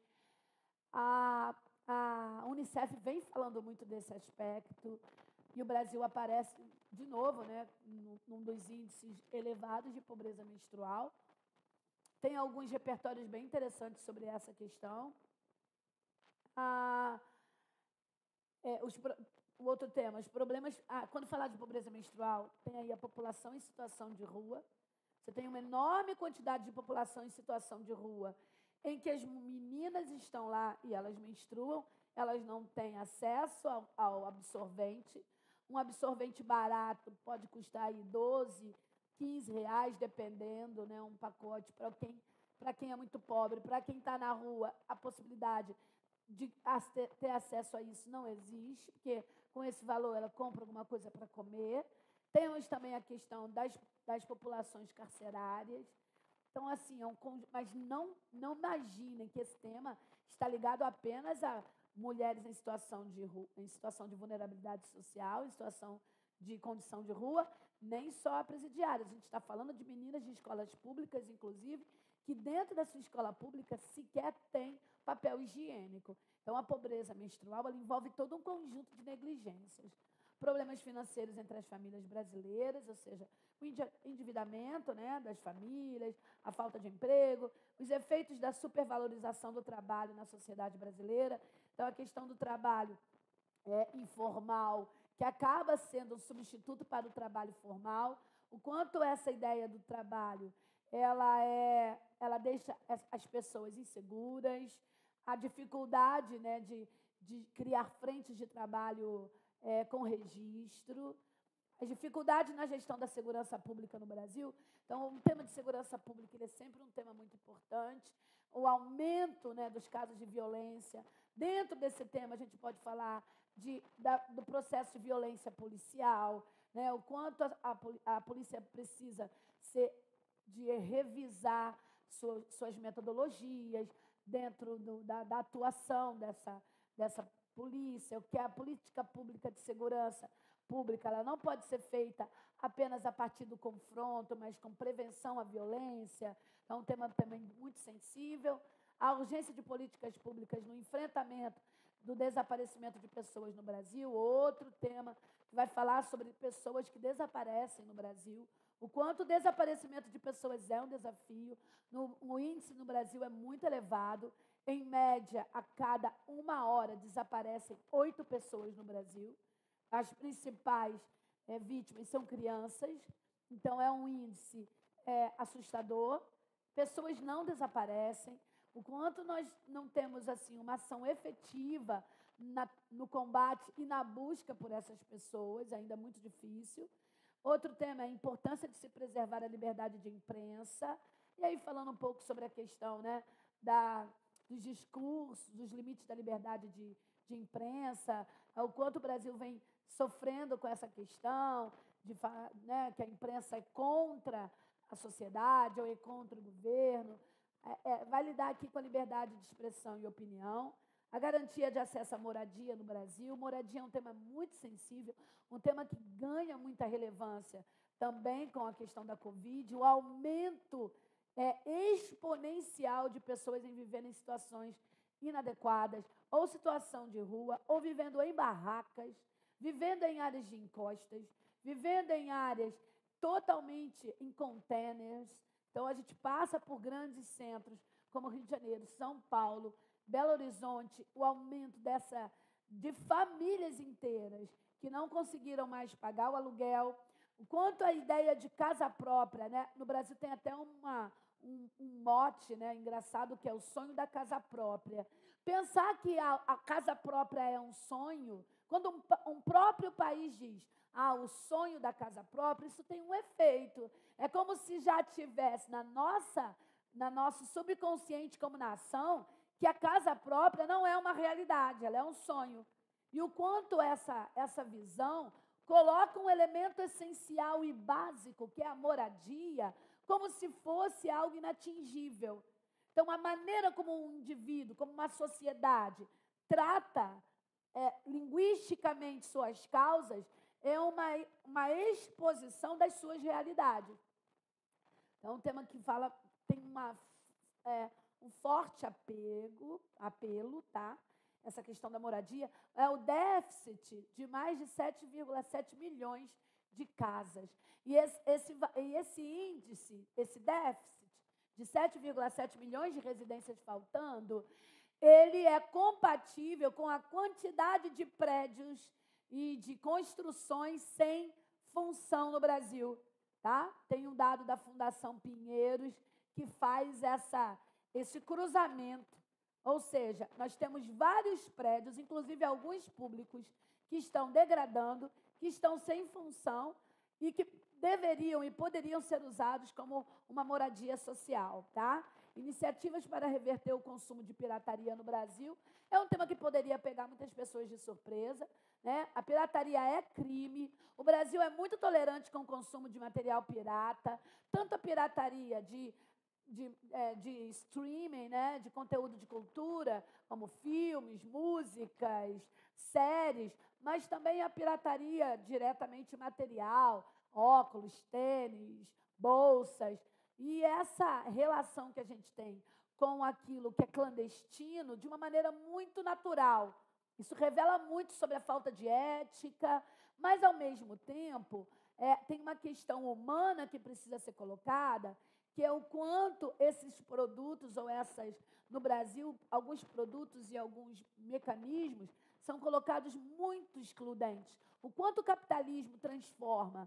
A, a Unicef vem falando muito desse aspecto e o Brasil aparece de novo, né, num dos índices elevados de pobreza menstrual. Tem alguns repertórios bem interessantes sobre essa questão. Ah, é, os, o outro tema, os problemas... Ah, quando falar de pobreza menstrual, tem aí a população em situação de rua. Você tem uma enorme quantidade de população em situação de rua, em que as meninas estão lá e elas menstruam, elas não têm acesso ao, ao absorvente. Um absorvente barato pode custar aí doze, quinze reais, dependendo, né, um pacote para quem, para quem é muito pobre. Para quem está na rua, a possibilidade de ter acesso a isso não existe, porque com esse valor ela compra alguma coisa para comer. Temos também a questão das, das populações carcerárias. Então, assim, é um, mas não, não imaginem que esse tema está ligado apenas a mulheres em situação de, em situação de vulnerabilidade social, em situação de condição de rua, nem só a presidiárias. A gente está falando de meninas de escolas públicas, inclusive, que dentro da sua escola pública sequer tem papel higiênico. Então, a pobreza menstrual ela envolve todo um conjunto de negligências. Problemas financeiros entre as famílias brasileiras, ou seja, o endividamento, né, das famílias, a falta de emprego, os efeitos da supervalorização do trabalho na sociedade brasileira. Então, a questão do trabalho é, informal, que acaba sendo um substituto para o trabalho formal, o quanto essa ideia do trabalho ela, é, ela deixa as pessoas inseguras, a dificuldade, né, de, de criar frentes de trabalho É, com registro, as dificuldades na gestão da segurança pública no Brasil. Então, o tema de segurança pública ele é sempre um tema muito importante. O aumento, né, dos casos de violência. Dentro desse tema, a gente pode falar de, da, do processo de violência policial, né, o quanto a, a, a polícia precisa ser, de revisar suas, suas metodologias dentro do, da, da atuação dessa, dessa polícia, o que é a política pública de segurança pública, ela não pode ser feita apenas a partir do confronto, mas com prevenção à violência. É um tema também muito sensível. A urgência de políticas públicas no enfrentamento do desaparecimento de pessoas no Brasil, outro tema que vai falar sobre pessoas que desaparecem no Brasil, o quanto o desaparecimento de pessoas é um desafio. No, o índice no Brasil é muito elevado. Em média, a cada uma hora desaparecem oito pessoas no Brasil. As principais é, vítimas são crianças. Então, é um índice é, assustador. Pessoas não desaparecem. O quanto nós não temos assim uma ação efetiva na, no combate e na busca por essas pessoas, ainda é muito difícil. Outro tema é a importância de se preservar a liberdade de imprensa. E aí, falando um pouco sobre a questão, né, da... dos discursos, dos limites da liberdade de, de imprensa, o quanto o Brasil vem sofrendo com essa questão, de, né, que a imprensa é contra a sociedade ou é contra o governo. É, é, vai lidar aqui com a liberdade de expressão e opinião, a garantia de acesso à moradia no Brasil. Moradia é um tema muito sensível, um tema que ganha muita relevância também com a questão da Covid, o aumento é exponencial de pessoas em viver em situações inadequadas, ou situação de rua, ou vivendo em barracas, vivendo em áreas de encostas, vivendo em áreas totalmente em containers. Então, a gente passa por grandes centros, como Rio de Janeiro, São Paulo, Belo Horizonte, o aumento dessa, de famílias inteiras que não conseguiram mais pagar o aluguel. O quanto a ideia de casa própria, né? No Brasil tem até uma, um, um mote, né, engraçado, que é o sonho da casa própria. Pensar que a, a casa própria é um sonho, quando um, um próprio país diz, ah, o sonho da casa própria, isso tem um efeito. É como se já tivesse na nossa, na nosso subconsciente como nação, que a casa própria não é uma realidade, ela é um sonho. E o quanto essa, essa visão coloca um elemento essencial e básico, que é a moradia, como se fosse algo inatingível. Então, a maneira como um indivíduo, como uma sociedade, trata é, linguisticamente suas causas, é uma, uma exposição das suas realidades. Então, é um tema que fala, tem uma, é, um forte apego, apelo, tá? Essa questão da moradia, é o déficit de mais de sete vírgula sete milhões de casas. E esse, esse, esse índice, esse déficit de sete vírgula sete milhões de residências faltando, ele é compatível com a quantidade de prédios e de construções sem função no Brasil. Tá? Tem um dado da Fundação Pinheiros que faz essa, esse cruzamento. Ou seja, nós temos vários prédios, inclusive alguns públicos, que estão degradando, que estão sem função e que deveriam e poderiam ser usados como uma moradia social. Tá? Iniciativas para reverter o consumo de pirataria no Brasil é um tema que poderia pegar muitas pessoas de surpresa. Né? A pirataria é crime. O Brasil é muito tolerante com o consumo de material pirata, tanto a pirataria de, de, é, de streaming, né? De conteúdo de cultura, como filmes, músicas, séries, mas também a pirataria diretamente material, óculos, tênis, bolsas. E essa relação que a gente tem com aquilo que é clandestino, de uma maneira muito natural. Isso revela muito sobre a falta de ética, mas, ao mesmo tempo, é, tem uma questão humana que precisa ser colocada, que é o quanto esses produtos, ou essas, no Brasil, alguns produtos e alguns mecanismos são colocados muito excludentes. O quanto o capitalismo transforma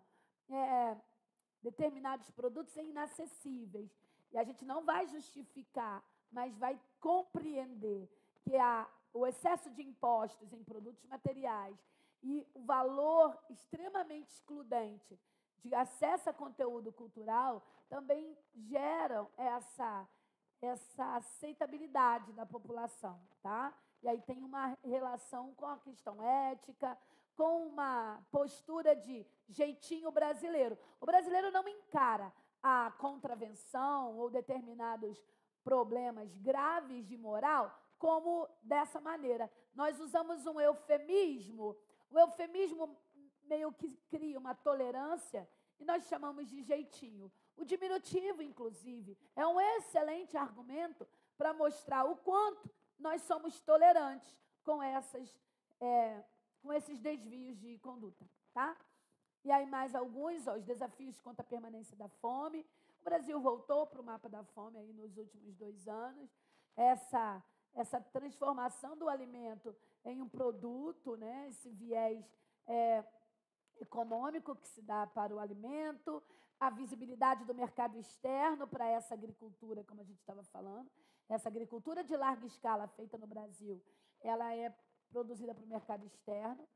é, determinados produtos em inacessíveis. E a gente não vai justificar, mas vai compreender que a, o excesso de impostos em produtos materiais e o valor extremamente excludente de acesso a conteúdo cultural também geram essa, essa aceitabilidade da população. Tá? E aí tem uma relação com a questão ética, com uma postura de jeitinho brasileiro. O brasileiro não encara a contravenção ou determinados problemas graves de moral como dessa maneira. Nós usamos um eufemismo, o eufemismo meio que cria uma tolerância e nós chamamos de jeitinho. O diminutivo, inclusive, é um excelente argumento para mostrar o quanto nós somos tolerantes com, essas, é, com esses desvios de conduta. Tá? E aí mais alguns, ó, os desafios contra a permanência da fome. O Brasil voltou para o mapa da fome aí nos últimos dois anos. Essa, essa transformação do alimento em um produto, né, esse viés é, econômico que se dá para o alimento, a visibilidade do mercado externo para essa agricultura, como a gente estava falando. Essa agricultura de larga escala feita no Brasil, ela é produzida para o mercado externo.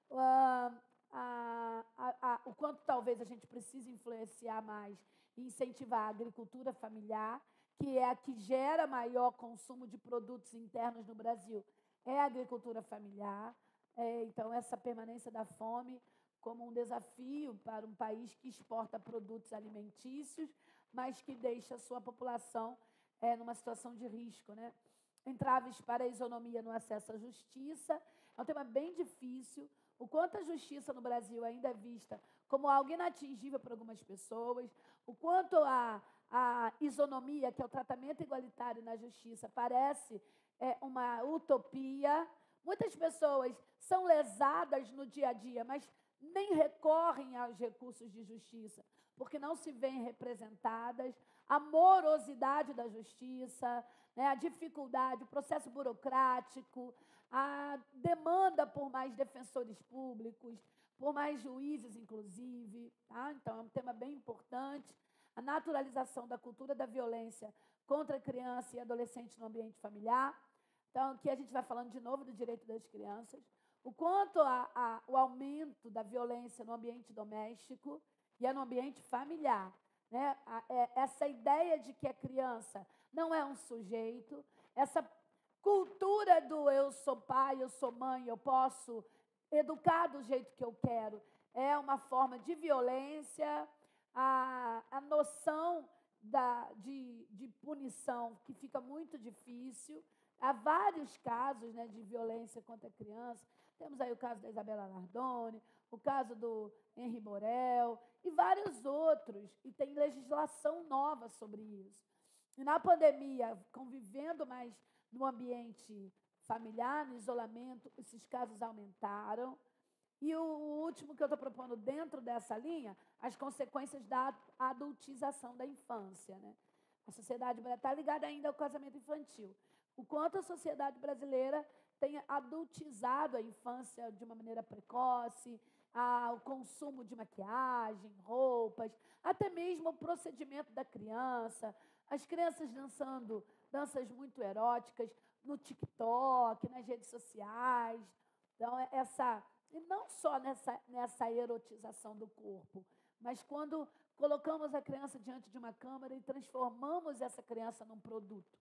Uh, A, a, a, o quanto talvez a gente precise influenciar mais e incentivar a agricultura familiar, que é a que gera maior consumo de produtos internos no Brasil, é a agricultura familiar. É, então, essa permanência da fome como um desafio para um país que exporta produtos alimentícios, mas que deixa a sua população é, numa situação de risco. Né? Entraves para a isonomia no acesso à justiça, é um tema bem difícil. O quanto a justiça no Brasil ainda é vista como algo inatingível para algumas pessoas, o quanto a, a isonomia, que é o tratamento igualitário na justiça, parece é uma utopia. Muitas pessoas são lesadas no dia a dia, mas nem recorrem aos recursos de justiça, porque não se veem representadas. A morosidade da justiça, né, a dificuldade, o processo burocrático, a demanda por mais defensores públicos, por mais juízes, inclusive. Tá? Então, é um tema bem importante. A naturalização da cultura da violência contra a criança e adolescente no ambiente familiar. Então, aqui a gente vai falando de novo do direito das crianças. O quanto a, a, o aumento da violência no ambiente doméstico e é no ambiente familiar. Né? A, é, essa ideia de que a criança não é um sujeito, essa cultura do eu sou pai, eu sou mãe, eu posso educar do jeito que eu quero, é uma forma de violência, a, a noção da, de, de punição que fica muito difícil. Há vários casos, né, de violência contra a criança. Temos aí o caso da Isabela Nardoni, o caso do Henri Borel e vários outros. E tem legislação nova sobre isso. E na pandemia, convivendo mais no ambiente familiar, no isolamento, esses casos aumentaram. E o último que eu estou propondo dentro dessa linha, as consequências da adultização da infância. Né? A sociedade está ligada ainda ao casamento infantil. O quanto a sociedade brasileira tem adultizado a infância de uma maneira precoce, a, o consumo de maquiagem, roupas, até mesmo o procedimento da criança, as crianças dançando danças muito eróticas no TikTok, nas redes sociais. Então, essa, e não só nessa, nessa erotização do corpo, mas quando colocamos a criança diante de uma câmera e transformamos essa criança num produto.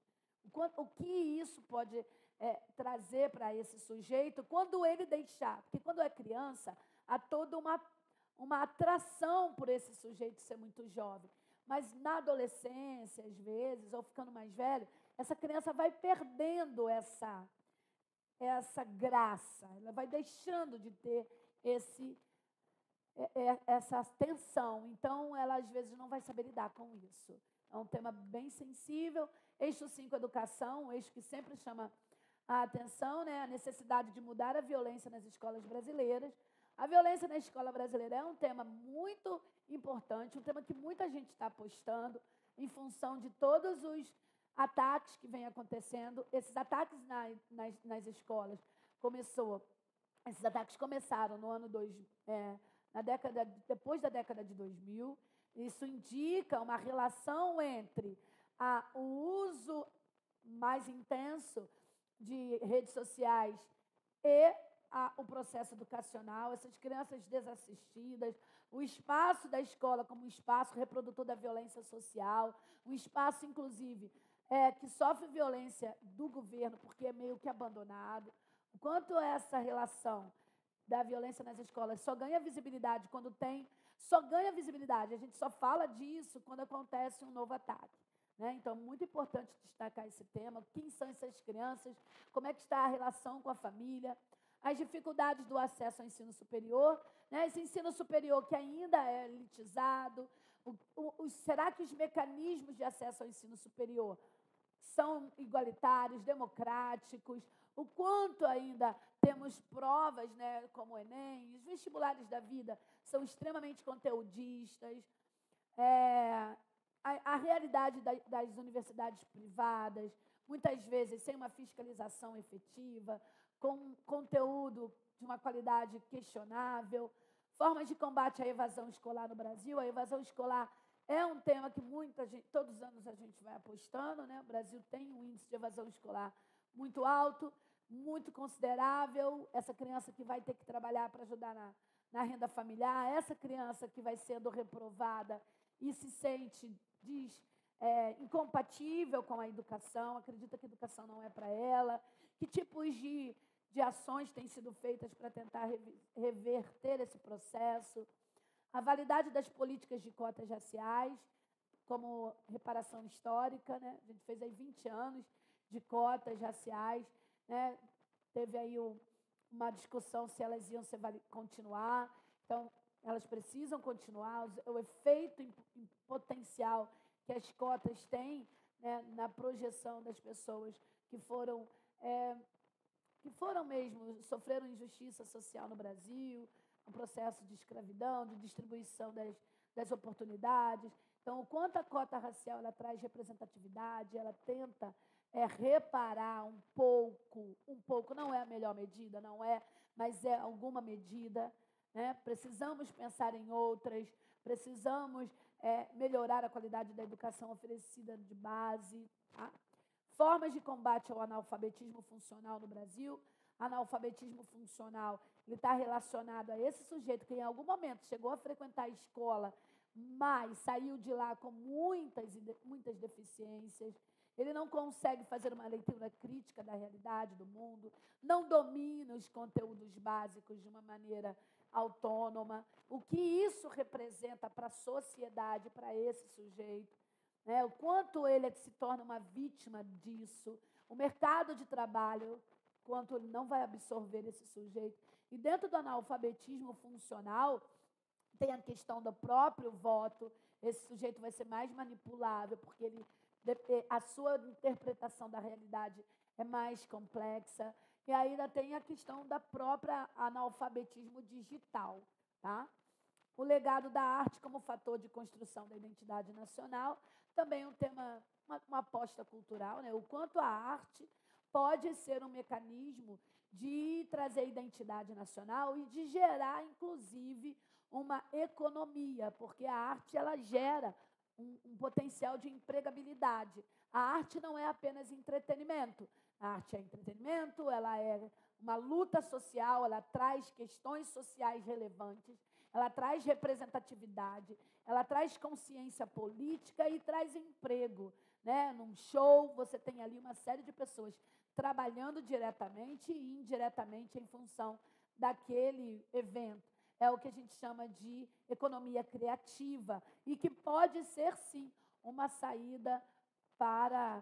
O que isso pode é, trazer para esse sujeito quando ele deixar? Porque quando é criança, há toda uma, uma atração por esse sujeito ser muito jovem. Mas na adolescência, às vezes, ou ficando mais velho, essa criança vai perdendo essa, essa graça, ela vai deixando de ter esse, essa tensão. Então, ela, às vezes, não vai saber lidar com isso. É um tema bem sensível. Eixo cinco, educação, um eixo que sempre chama a atenção, né? A necessidade de mudar a violência nas escolas brasileiras. A violência na escola brasileira é um tema muito importante, um tema que muita gente está apostando em função de todos os ataques que vêm acontecendo. Esses ataques na, nas, nas escolas começou, esses ataques começaram no ano dois, é, na década, depois da década de dois mil. Isso indica uma relação entre a, o uso mais intenso de redes sociais e a, o processo educacional, essas crianças desassistidas, o espaço da escola como um espaço reprodutor da violência social, um espaço, inclusive, é, que sofre violência do governo porque é meio que abandonado. O quanto essa relação da violência nas escolas só ganha visibilidade quando tem... Só ganha visibilidade, a gente só fala disso quando acontece um novo ataque. Né? Então, é muito importante destacar esse tema. Quem são essas crianças? Como é que está a relação com a família? As dificuldades do acesso ao ensino superior. Né? Esse ensino superior que ainda é elitizado. O, o, o, será que os mecanismos de acesso ao ensino superior são igualitários, democráticos? O quanto ainda temos provas, né, como o Enem, os vestibulares da vida são extremamente conteudistas. É, a, a realidade da, das universidades privadas, muitas vezes sem uma fiscalização efetiva, com conteúdo de uma qualidade questionável. Formas de combate à evasão escolar no Brasil. A evasão escolar é um tema que muita gente, todos os anos a gente vai apostando. Né? O Brasil tem um índice de evasão escolar muito alto, muito considerável. Essa criança que vai ter que trabalhar para ajudar na, na renda familiar, essa criança que vai sendo reprovada e se sente diz, é, incompatível com a educação, acredita que a educação não é para ela. Que tipos de, de ações têm sido feitas para tentar reverter esse processo? A validade das políticas de cotas raciais, como reparação histórica. Né? A gente fez aí vinte anos de cotas raciais. Né? Teve aí o, uma discussão se elas iam ser, continuar. Então, elas precisam continuar. O, o efeito em, em potencial que as cotas têm, né, na projeção das pessoas que foram é, que foram mesmo, sofreram injustiça social no Brasil, um processo de escravidão, de distribuição das, das oportunidades. Então, o quanto a cota racial ela traz representatividade, ela tenta é, reparar um pouco, um pouco, não é a melhor medida, não é, mas é alguma medida. Né? Precisamos pensar em outras, precisamos é, melhorar a qualidade da educação oferecida de base. Tá? Formas de combate ao analfabetismo funcional no Brasil. Analfabetismo funcional está relacionado a esse sujeito que em algum momento chegou a frequentar a escola, mas saiu de lá com muitas, muitas deficiências. Ele não consegue fazer uma leitura crítica da realidade do mundo, não domina os conteúdos básicos de uma maneira autônoma. O que isso representa para a sociedade, para esse sujeito, né? O quanto ele se torna uma vítima disso, o mercado de trabalho, quanto ele não vai absorver esse sujeito. E dentro do analfabetismo funcional, tem a questão do próprio voto. Esse sujeito vai ser mais manipulável, porque ele, a sua interpretação da realidade é mais complexa. E ainda tem a questão da própria analfabetismo digital. Tá? O legado da arte como fator de construção da identidade nacional, também um tema, uma, uma aposta cultural, né? O quanto a arte pode ser um mecanismo de trazer identidade nacional e de gerar, inclusive, uma economia, porque a arte ela gera um, um potencial de empregabilidade. A arte não é apenas entretenimento. A arte é entretenimento, ela é uma luta social, ela traz questões sociais relevantes, ela traz representatividade, ela traz consciência política e traz emprego. Né? Num show, você tem ali uma série de pessoas trabalhando diretamente e indiretamente em função daquele evento. É o que a gente chama de economia criativa e que pode ser, sim, uma saída para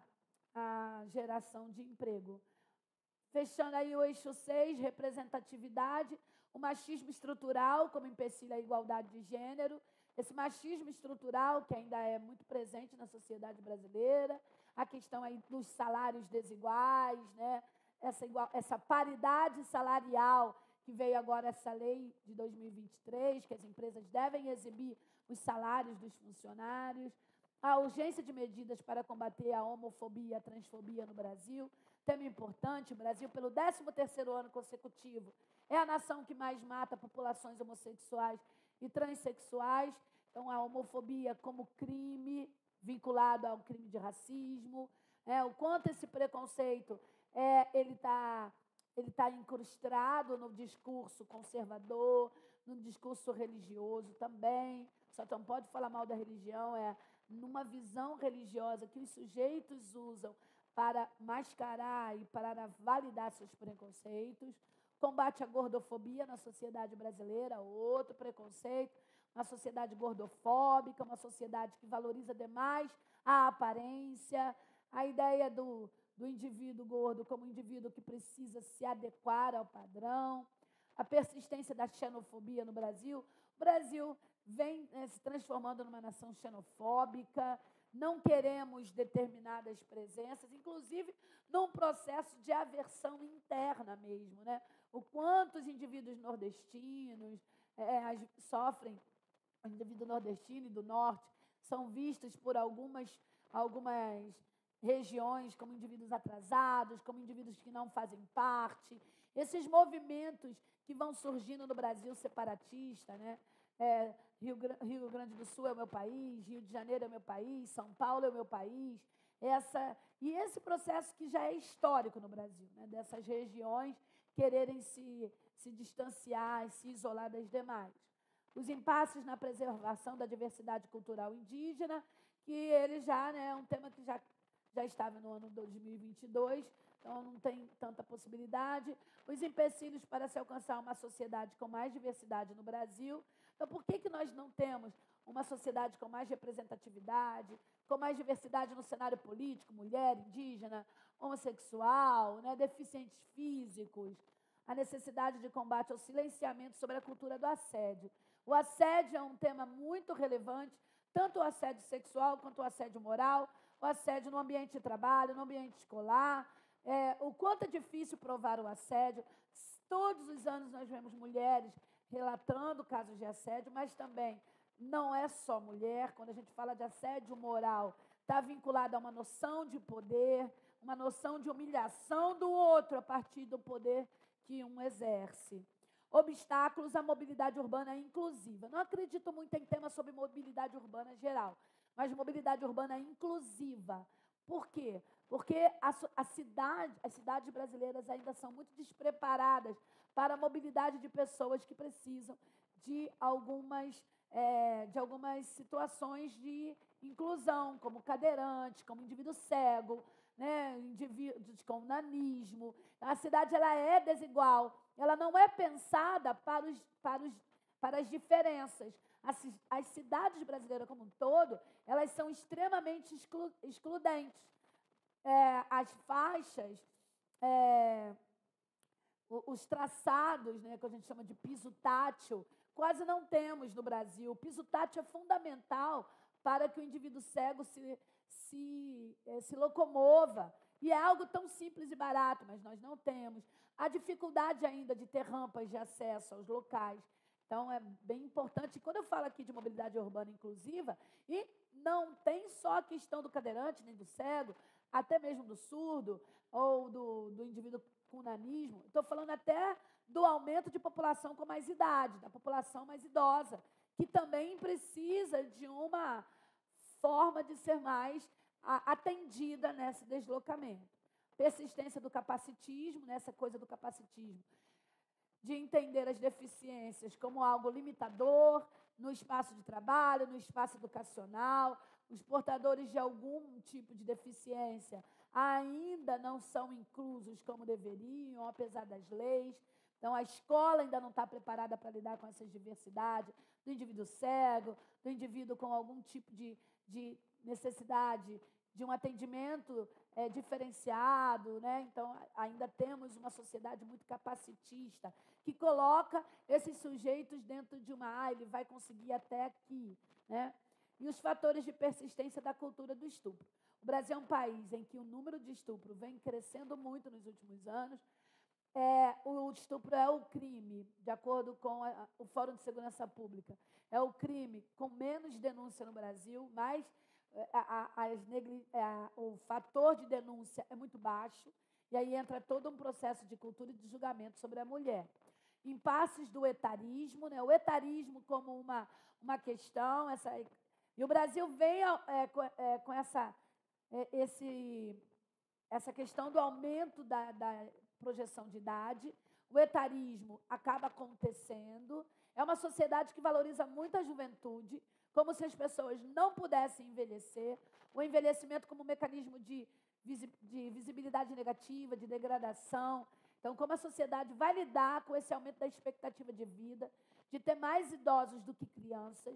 a geração de emprego. Fechando aí o eixo seis, representatividade, o machismo estrutural como empecilho à igualdade de gênero, esse machismo estrutural que ainda é muito presente na sociedade brasileira, a questão aí dos salários desiguais, né? essa, igual, essa paridade salarial que veio agora essa lei de dois mil e vinte e três, que as empresas devem exibir os salários dos funcionários, a urgência de medidas para combater a homofobia e a transfobia no Brasil, tema importante. O Brasil, pelo décimo terceiro ano consecutivo, é a nação que mais mata populações homossexuais e transexuais. Então, a homofobia como crime vinculado ao crime de racismo, é, o quanto esse preconceito é, ele está ele tá incrustado no discurso conservador, no discurso religioso também. Só não pode falar mal da religião, é numa visão religiosa que os sujeitos usam para mascarar e para validar seus preconceitos. Combate à gordofobia na sociedade brasileira, outro preconceito. Uma sociedade gordofóbica, uma sociedade que valoriza demais a aparência, a ideia do, do indivíduo gordo como indivíduo que precisa se adequar ao padrão, a persistência da xenofobia no Brasil. O Brasil vem né, se transformando numa nação xenofóbica, não queremos determinadas presenças, inclusive num processo de aversão interna mesmo. Né? O quanto os indivíduos nordestinos é, sofrem, o indivíduo nordestino e do norte, são vistos por algumas, algumas regiões como indivíduos atrasados, como indivíduos que não fazem parte. Esses movimentos que vão surgindo no Brasil separatista, né? É, Rio, Rio Grande do Sul é o meu país, Rio de Janeiro é o meu país, São Paulo é o meu país. Essa, e esse processo que já é histórico no Brasil, né? Dessas regiões quererem se, se distanciar e se isolar das demais. Os impasses na preservação da diversidade cultural indígena, que ele já né, é um tema que já, já estava no ano dois mil e vinte e dois, então não tem tanta possibilidade. Os empecilhos para se alcançar uma sociedade com mais diversidade no Brasil. Então, por que, que nós não temos uma sociedade com mais representatividade, com mais diversidade no cenário político, mulher, indígena, homossexual, né, deficientes físicos? A necessidade de combate ao silenciamento sobre a cultura do assédio. O assédio é um tema muito relevante, tanto o assédio sexual quanto o assédio moral, o assédio no ambiente de trabalho, no ambiente escolar, é, o quanto é difícil provar o assédio. Todos os anos nós vemos mulheres relatando casos de assédio, mas também não é só mulher. Quando a gente fala de assédio moral, está vinculado a uma noção de poder, uma noção de humilhação do outro a partir do poder que um exerce. Obstáculos à mobilidade urbana inclusiva. Não acredito muito em temas sobre mobilidade urbana geral, mas mobilidade urbana inclusiva. Por quê? Porque a, a cidade, as cidades brasileiras ainda são muito despreparadas para a mobilidade de pessoas que precisam de algumas, é, de algumas situações de inclusão, como cadeirante, como indivíduo cego, né, indivíduos com nanismo. A cidade ela é desigual, ela não é pensada para, os, para, os, para as diferenças. As, as cidades brasileiras como um todo, elas são extremamente exclu, excludentes. É, as faixas, é, os traçados, né, que a gente chama de piso tátil, quase não temos no Brasil. O piso tátil é fundamental para que o indivíduo cego se, se, é, se locomova. E é algo tão simples e barato, mas nós não temos. A dificuldade ainda de ter rampas de acesso aos locais. Então, é bem importante. Quando eu falo aqui de mobilidade urbana inclusiva, e não tem só a questão do cadeirante, nem do cego, até mesmo do surdo ou do, do indivíduo com nanismo, estou falando até do aumento de população com mais idade, da população mais idosa, que também precisa de uma forma de ser mais a, atendida nesse deslocamento. Persistência do capacitismo, nessa coisa do capacitismo, de entender as deficiências como algo limitador no espaço de trabalho, no espaço educacional. Os portadores de algum tipo de deficiência ainda não são inclusos como deveriam, apesar das leis. Então, a escola ainda não está preparada para lidar com essas diversidades, do indivíduo cego, do indivíduo com algum tipo de, de necessidade de um atendimento é, diferenciado, né? Então, ainda temos uma sociedade muito capacitista, que coloca esses sujeitos dentro de uma, ah, ele vai conseguir até aqui, né? E os fatores de persistência da cultura do estupro. O Brasil é um país em que o número de estupro vem crescendo muito nos últimos anos. É, o estupro é o crime, de acordo com a, o Fórum de Segurança Pública, é o crime com menos denúncia no Brasil, mas a, a, as negli, a, o fator de denúncia é muito baixo, e aí entra todo um processo de cultura e de julgamento sobre a mulher. Impasses do etarismo, né? O etarismo como uma, uma questão, essa, e o Brasil vem é, com, é, com essa, é, esse, essa questão do aumento da, da projeção de idade. O etarismo acaba acontecendo. É uma sociedade que valoriza muito a juventude, como se as pessoas não pudessem envelhecer. O envelhecimento como um mecanismo de, de visibilidade negativa, de degradação. Então, como a sociedade vai lidar com esse aumento da expectativa de vida, de ter mais idosos do que crianças.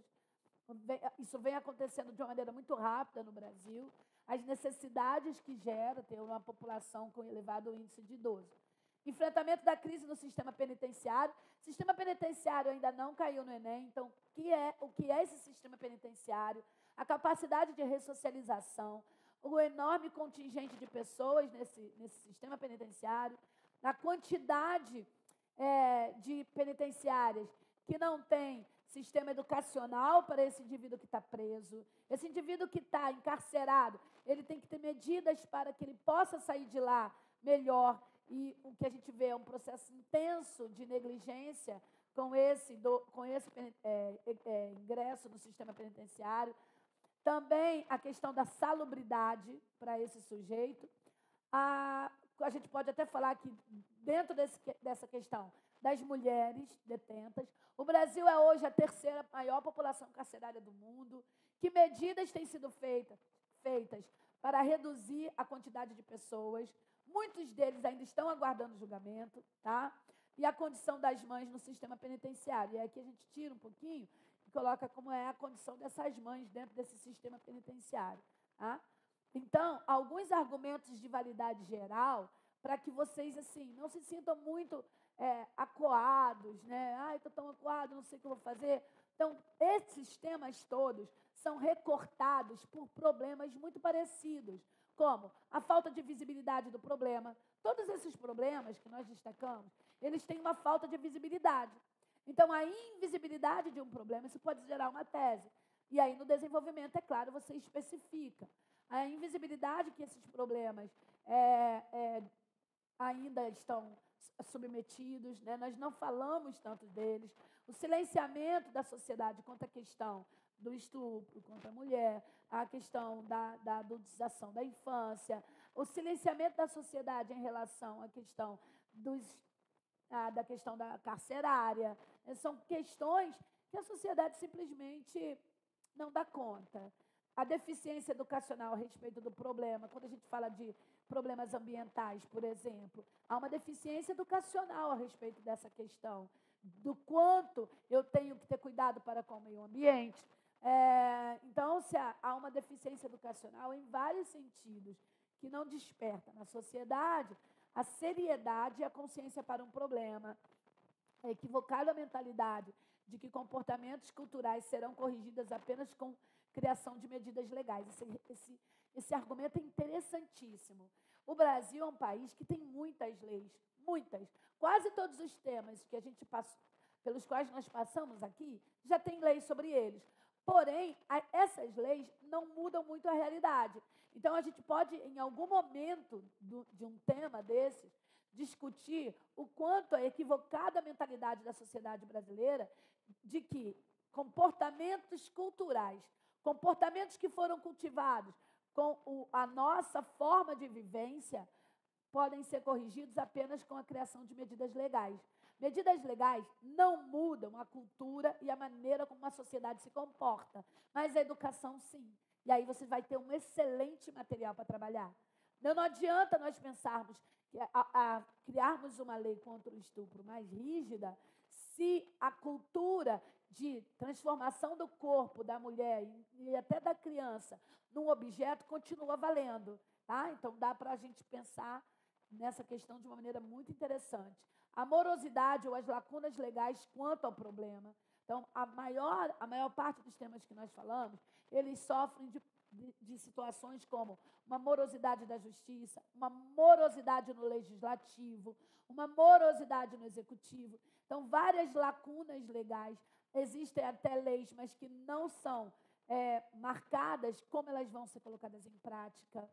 Isso vem acontecendo de uma maneira muito rápida no Brasil. As necessidades que gera ter uma população com elevado índice de idoso. Enfrentamento da crise no sistema penitenciário. O sistema penitenciário ainda não caiu no Enem, então, o que é, o que é esse sistema penitenciário? A capacidade de ressocialização, o enorme contingente de pessoas nesse, nesse sistema penitenciário, a quantidade é, de penitenciárias que não tem sistema educacional para esse indivíduo que está preso. Esse indivíduo que está encarcerado, ele tem que ter medidas para que ele possa sair de lá melhor. E o que a gente vê é um processo intenso de negligência com esse, do, com esse é, é, ingresso no sistema penitenciário. Também a questão da salubridade para esse sujeito. A, a gente pode até falar que, dentro desse, dessa questão das mulheres detentas, o Brasil é hoje a terceira maior população carcerária do mundo. Que medidas têm sido feita, feitas para reduzir a quantidade de pessoas? Muitos deles ainda estão aguardando julgamento, tá? E a condição das mães no sistema penitenciário. E aqui a gente tira um pouquinho e coloca como é a condição dessas mães dentro desse sistema penitenciário, tá? Então, alguns argumentos de validade geral para que vocês, assim, não se sintam muito é, acuados, né? Ai, estou tão acuado, não sei o que eu vou fazer. Então, esses temas todos são recortados por problemas muito parecidos, Como? A falta de visibilidade do problema. Todos esses problemas que nós destacamos, eles têm uma falta de visibilidade. Então, a invisibilidade de um problema, isso pode gerar uma tese. E aí, no desenvolvimento, é claro, você especifica. A invisibilidade que esses problemas é, é, ainda estão submetidos, né? Nós não falamos tanto deles. O silenciamento da sociedade quanto à questão do estupro contra a mulher, a questão da, da adultização da infância, o silenciamento da sociedade em relação à questão dos, ah, da questão da carcerária, são questões que a sociedade simplesmente não dá conta. A deficiência educacional a respeito do problema, quando a gente fala de problemas ambientais, por exemplo, há uma deficiência educacional a respeito dessa questão, do quanto eu tenho que ter cuidado para com o meio ambiente. É, então, se há, há uma deficiência educacional em vários sentidos, que não desperta na sociedade a seriedade e a consciência para um problema, é equivocada a mentalidade de que comportamentos culturais serão corrigidos apenas com criação de medidas legais. Esse, esse, esse argumento é interessantíssimo. O Brasil é um país que tem muitas leis, muitas. Quase todos os temas que a gente passou, pelos quais nós passamos aqui, já tem leis sobre eles. Porém, a, essas leis não mudam muito a realidade. Então, a gente pode, em algum momento do, de um tema desses, discutir o quanto é equivocada a mentalidade da sociedade brasileira de que comportamentos culturais, comportamentos que foram cultivados com o, a nossa forma de vivência, podem ser corrigidos apenas com a criação de medidas legais. Medidas legais não mudam a cultura e a maneira como a sociedade se comporta, mas a educação sim. E aí você vai ter um excelente material para trabalhar. Não, não adianta nós pensarmos que a, a, criarmos uma lei contra o estupro mais rígida se a cultura de transformação do corpo da mulher e, e até da criança num objeto continua valendo. Tá? Então, dá para a gente pensar nessa questão de uma maneira muito interessante. A morosidade ou as lacunas legais quanto ao problema. Então, a maior, a maior parte dos temas que nós falamos, eles sofrem de, de, de situações como uma morosidade da justiça, uma morosidade no legislativo, uma morosidade no executivo. Então, várias lacunas legais. Existem até leis, mas que não são é, marcadas, como elas vão ser colocadas em prática.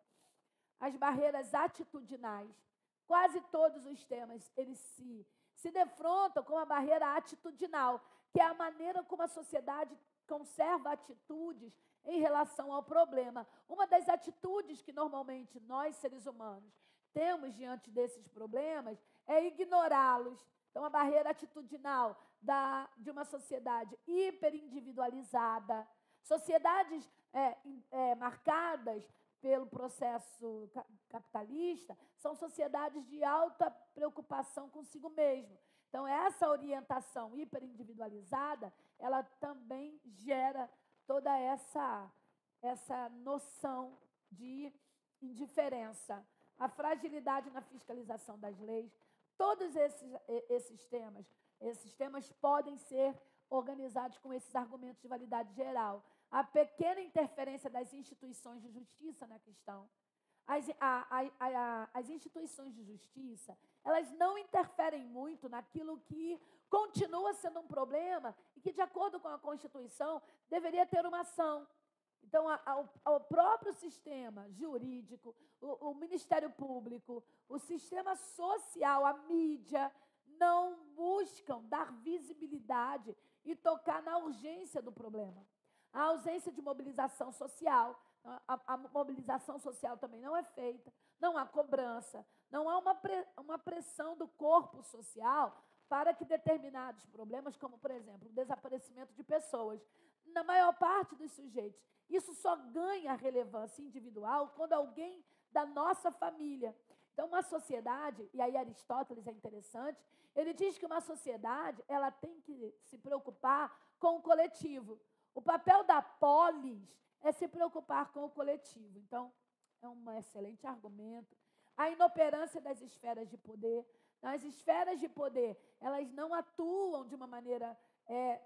As barreiras atitudinais. Quase todos os temas, eles se, se defrontam com a barreira atitudinal, que é a maneira como a sociedade conserva atitudes em relação ao problema. Uma das atitudes que normalmente nós, seres humanos, temos diante desses problemas é ignorá-los. Então, a barreira atitudinal da, de uma sociedade hiperindividualizada, sociedades é, é, marcadas pelo processo capitalista, são sociedades de alta preocupação consigo mesmo. Então, essa orientação hiperindividualizada, ela também gera toda essa, essa noção de indiferença. A fragilidade na fiscalização das leis, todos esses, esses temas, esses temas podem ser organizados com esses argumentos de validade geral. A pequena interferência das instituições de justiça na questão. As, a, a, a, as instituições de justiça, elas não interferem muito naquilo que continua sendo um problema e que, de acordo com a Constituição, deveria ter uma ação. Então, a, a, o próprio sistema jurídico, o, o Ministério Público, o sistema social, a mídia, não buscam dar visibilidade e tocar na urgência do problema. A ausência de mobilização social, a, a mobilização social também não é feita, não há cobrança, não há uma, pre, uma pressão do corpo social para que determinados problemas, como, por exemplo, o desaparecimento de pessoas, na maior parte dos sujeitos, isso só ganha relevância individual quando alguém da nossa família. Então, uma sociedade, e aí Aristóteles é interessante, ele diz que uma sociedade ela tem que se preocupar com o coletivo. O papel da polis é se preocupar com o coletivo. Então, é um excelente argumento. A inoperância das esferas de poder. As esferas de poder, elas não atuam de uma maneira, é,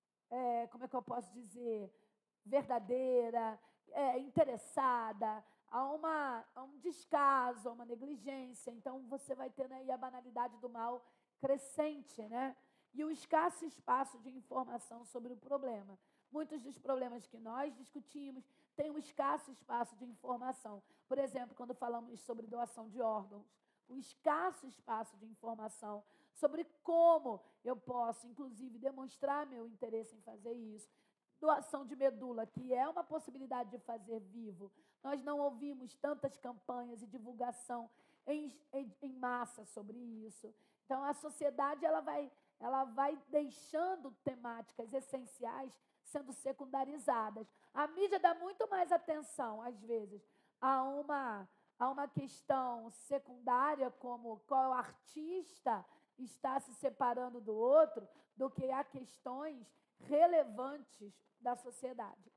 é, como é que eu posso dizer, verdadeira, é, interessada, a, uma, a um descaso, a uma negligência. Então, você vai tendo aí a banalidade do mal crescente, né? E o escasso espaço de informação sobre o problema. Muitos dos problemas que nós discutimos têm um escasso espaço de informação. Por exemplo, quando falamos sobre doação de órgãos, o escasso espaço de informação sobre como eu posso, inclusive, demonstrar meu interesse em fazer isso. Doação de medula, que é uma possibilidade de fazer vivo. Nós não ouvimos tantas campanhas e divulgação em, em, em massa sobre isso. Então, a sociedade ela vai, ela vai deixando temáticas essenciais sendo secundarizadas. A mídia dá muito mais atenção, às vezes, a uma, a uma questão secundária, como qual artista está se separando do outro, do que a questões relevantes da sociedade.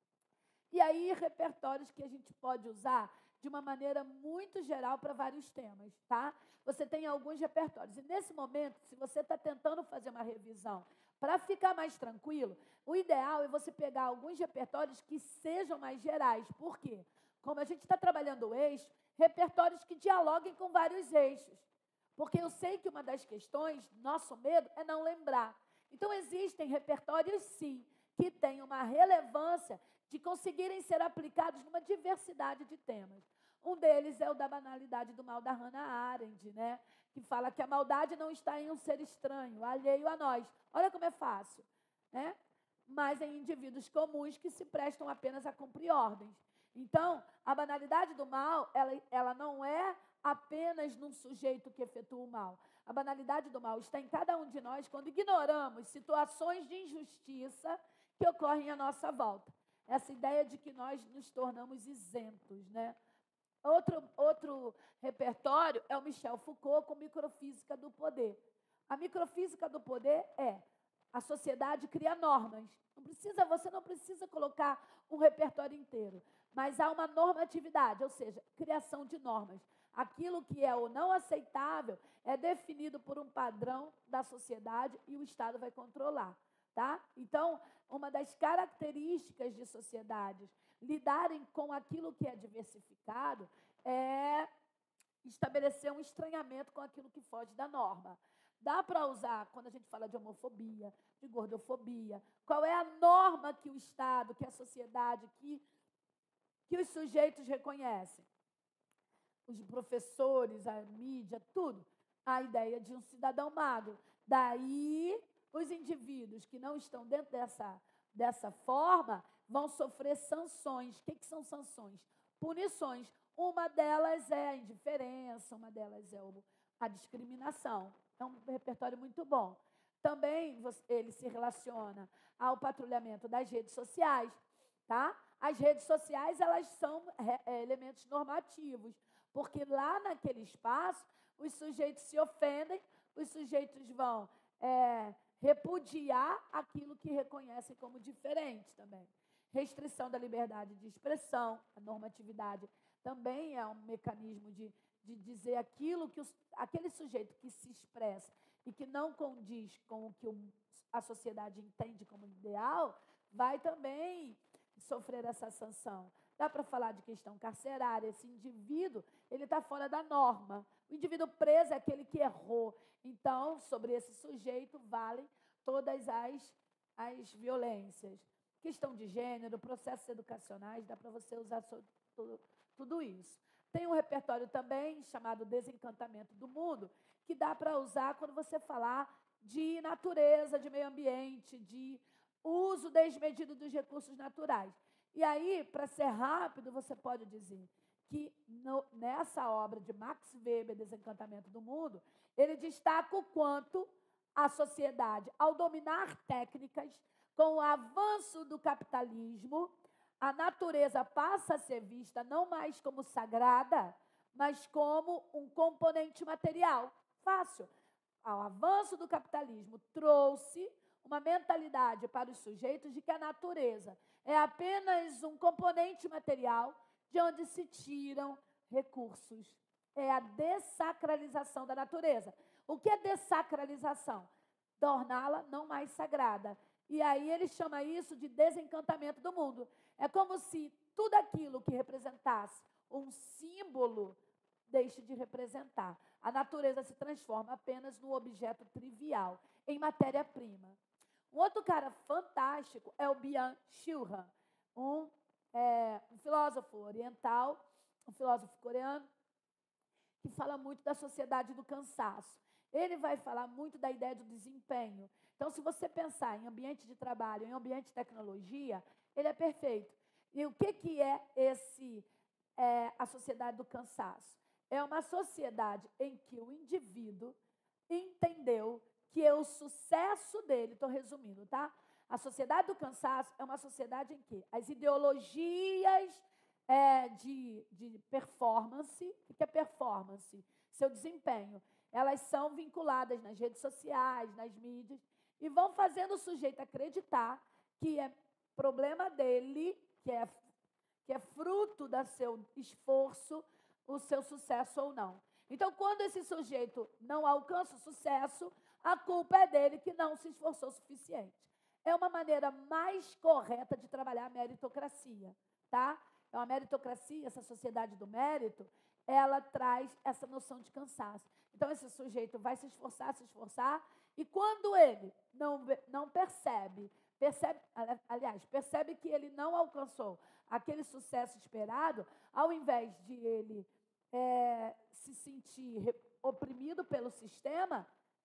E aí, repertórios que a gente pode usar de uma maneira muito geral para vários temas, tá? Você tem alguns repertórios. E nesse momento, se você está tentando fazer uma revisão para ficar mais tranquilo, o ideal é você pegar alguns repertórios que sejam mais gerais. Por quê? Como a gente está trabalhando o eixo, repertórios que dialoguem com vários eixos. Porque eu sei que uma das questões, nosso medo, é não lembrar. Então, existem repertórios, sim, que têm uma relevância de conseguirem ser aplicados numa diversidade de temas. Um deles é o da banalidade do mal da Hannah Arendt, né? Que fala que a maldade não está em um ser estranho, alheio a nós. Olha como é fácil, né? Mas em indivíduos comuns que se prestam apenas a cumprir ordens. Então, a banalidade do mal, ela, ela não é apenas num sujeito que efetua o mal. A banalidade do mal está em cada um de nós quando ignoramos situações de injustiça que ocorrem à nossa volta. Essa ideia de que nós nos tornamos isentos, né? Outro, outro repertório é o Michel Foucault com microfísica do poder. A microfísica do poder é a sociedade cria normas. Não precisa, você não precisa colocar um repertório inteiro, mas há uma normatividade, ou seja, criação de normas. Aquilo que é ou não aceitável é definido por um padrão da sociedade e o Estado vai controlar. Tá? Então, uma das características de sociedades lidarem com aquilo que é diversificado é estabelecer um estranhamento com aquilo que foge da norma. Dá para usar, quando a gente fala de homofobia, de gordofobia, qual é a norma que o Estado, que a sociedade, que, que os sujeitos reconhecem? Os professores, a mídia, tudo. A ideia de um cidadão magro. Daí, os indivíduos que não estão dentro dessa, dessa forma vão sofrer sanções. O que, que são sanções? Punições. Uma delas é a indiferença, uma delas é a discriminação. É um repertório muito bom. Também ele se relaciona ao patrulhamento das redes sociais. Tá? As redes sociais elas são é, elementos normativos, porque lá naquele espaço os sujeitos se ofendem, os sujeitos vão é, repudiar aquilo que reconhecem como diferente também. Restrição da liberdade de expressão, a normatividade também é um mecanismo de, de dizer aquilo que os, aquele sujeito que se expressa e que não condiz com o que o, a sociedade entende como ideal, vai também sofrer essa sanção. Dá para falar de questão carcerária, esse indivíduo, ele está fora da norma. O indivíduo preso é aquele que errou. Então, sobre esse sujeito, valem todas as, as violências. Questão de gênero, processos educacionais, dá para você usar tudo, tudo isso. Tem um repertório também chamado Desencantamento do Mundo, que dá para usar quando você falar de natureza, de meio ambiente, de uso desmedido dos recursos naturais. E aí, para ser rápido, você pode dizer que no, nessa obra de Max Weber, Desencantamento do Mundo, ele destaca o quanto a sociedade, ao dominar técnicas, com o avanço do capitalismo, a natureza passa a ser vista não mais como sagrada, mas como um componente material. Fácil. O avanço do capitalismo trouxe uma mentalidade para os sujeitos de que a natureza é apenas um componente material de onde se tiram recursos. É a dessacralização da natureza. O que é dessacralização? Torná-la não mais sagrada. E aí ele chama isso de desencantamento do mundo. É como se tudo aquilo que representasse um símbolo deixe de representar. A natureza se transforma apenas no objeto trivial, em matéria-prima. Um outro cara fantástico é o Byung-Chul Han, um, é, um filósofo oriental, um filósofo coreano, que fala muito da sociedade do cansaço. Ele vai falar muito da ideia do desempenho. Então, se você pensar em ambiente de trabalho, em ambiente de tecnologia, ele é perfeito. E o que, que é, esse, é a sociedade do cansaço? É uma sociedade em que o indivíduo entendeu que o sucesso dele, estou resumindo, tá? A sociedade do cansaço é uma sociedade em que as ideologias é, de, de performance, o que é performance? Seu desempenho. Elas são vinculadas nas redes sociais, nas mídias, e vão fazendo o sujeito acreditar que é problema dele, que é, que é fruto do seu esforço, o seu sucesso ou não. Então, quando esse sujeito não alcança o sucesso, a culpa é dele que não se esforçou o suficiente. É uma maneira mais correta de trabalhar a meritocracia, tá? É uma meritocracia, essa sociedade do mérito, ela traz essa noção de cansaço. Então, esse sujeito vai se esforçar, se esforçar, e quando ele não, não percebe, percebe, aliás, percebe que ele não alcançou aquele sucesso esperado, ao invés de ele é, se sentir oprimido pelo sistema,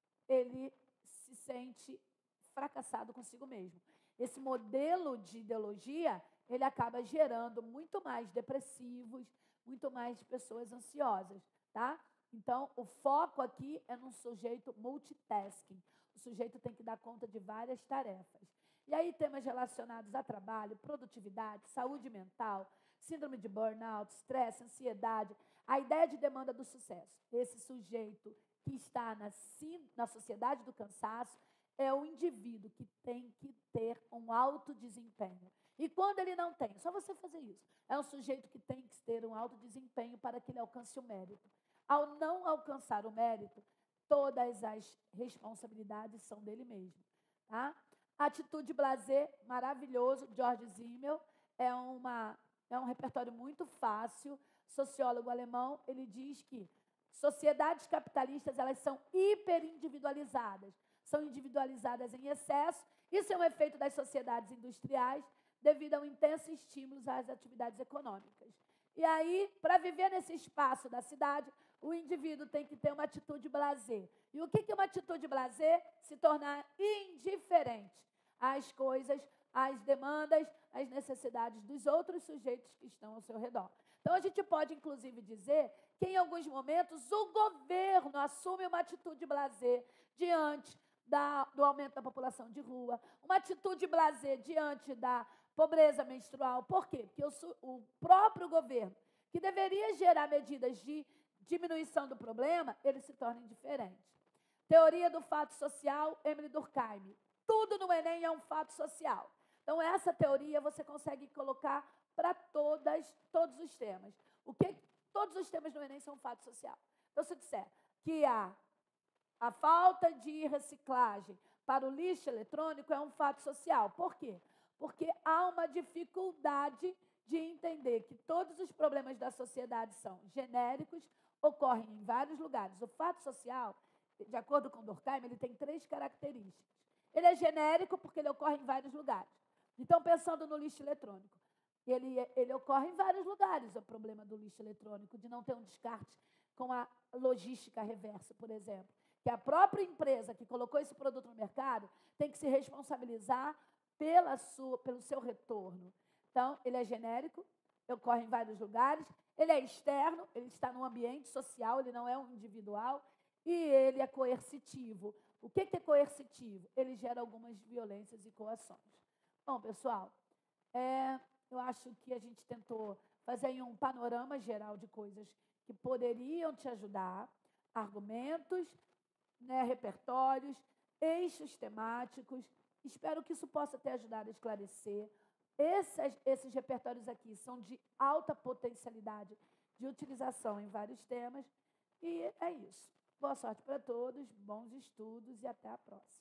ele se sente fracassado consigo mesmo. Esse modelo de ideologia, ele acaba gerando muito mais depressivos, muito mais pessoas ansiosas, tá? Então, o foco aqui é num sujeito multitasking. O sujeito tem que dar conta de várias tarefas. E aí, temas relacionados a trabalho, produtividade, saúde mental, síndrome de burnout, estresse, ansiedade, a ideia de demanda do sucesso. Esse sujeito que está na, na sociedade do cansaço é o indivíduo que tem que ter um alto desempenho. E quando ele não tem, é só você fazer isso. É um sujeito que tem que ter um alto desempenho para que ele alcance o mérito. Ao não alcançar o mérito, todas as responsabilidades são dele mesmo. Tá? Atitude blasé, maravilhoso, George Simmel, é, uma, é um repertório muito fácil, sociólogo alemão, ele diz que sociedades capitalistas, elas são hiperindividualizadas, são individualizadas em excesso, isso é um efeito das sociedades industriais, devido ao intenso estímulo às atividades econômicas. E aí, para viver nesse espaço da cidade, o indivíduo tem que ter uma atitude blasé. E o que é uma atitude blasé? Se tornar indiferente às coisas, às demandas, às necessidades dos outros sujeitos que estão ao seu redor. Então, a gente pode, inclusive, dizer que, em alguns momentos, o governo assume uma atitude blasé diante da, do aumento da população de rua, uma atitude blasé diante da pobreza menstrual. Por quê? Porque o, o próprio governo, que deveria gerar medidas de diminuição do problema, ele se torna indiferente. Teoria do fato social, Emily Durkheim. Tudo no Enem é um fato social. Então, essa teoria você consegue colocar para todas, todos os temas. O que, todos os temas no Enem são um fato social. Então, se eu disser que a, a falta de reciclagem para o lixo eletrônico é um fato social. Por quê? Porque há uma dificuldade de entender que todos os problemas da sociedade são genéricos, ocorrem em vários lugares. O fato social, de acordo com Durkheim, ele tem três características. Ele é genérico porque ele ocorre em vários lugares. Então, pensando no lixo eletrônico, ele, ele ocorre em vários lugares, o problema do lixo eletrônico, de não ter um descarte com a logística reversa, por exemplo. Que a própria empresa que colocou esse produto no mercado tem que se responsabilizar pela sua, pelo seu retorno. Então, ele é genérico, ocorre em vários lugares, ele é externo, ele está no ambiente social, ele não é um individual, e ele é coercitivo. O que é coercitivo? Ele gera algumas violências e coações. Bom, pessoal, é, eu acho que a gente tentou fazer aí um panorama geral de coisas que poderiam te ajudar, argumentos, né, repertórios, eixos temáticos. Espero que isso possa ter ajudado a esclarecer. Esses, esses repertórios aqui são de alta potencialidade de utilização em vários temas. E é isso. Boa sorte para todos, bons estudos e até a próxima.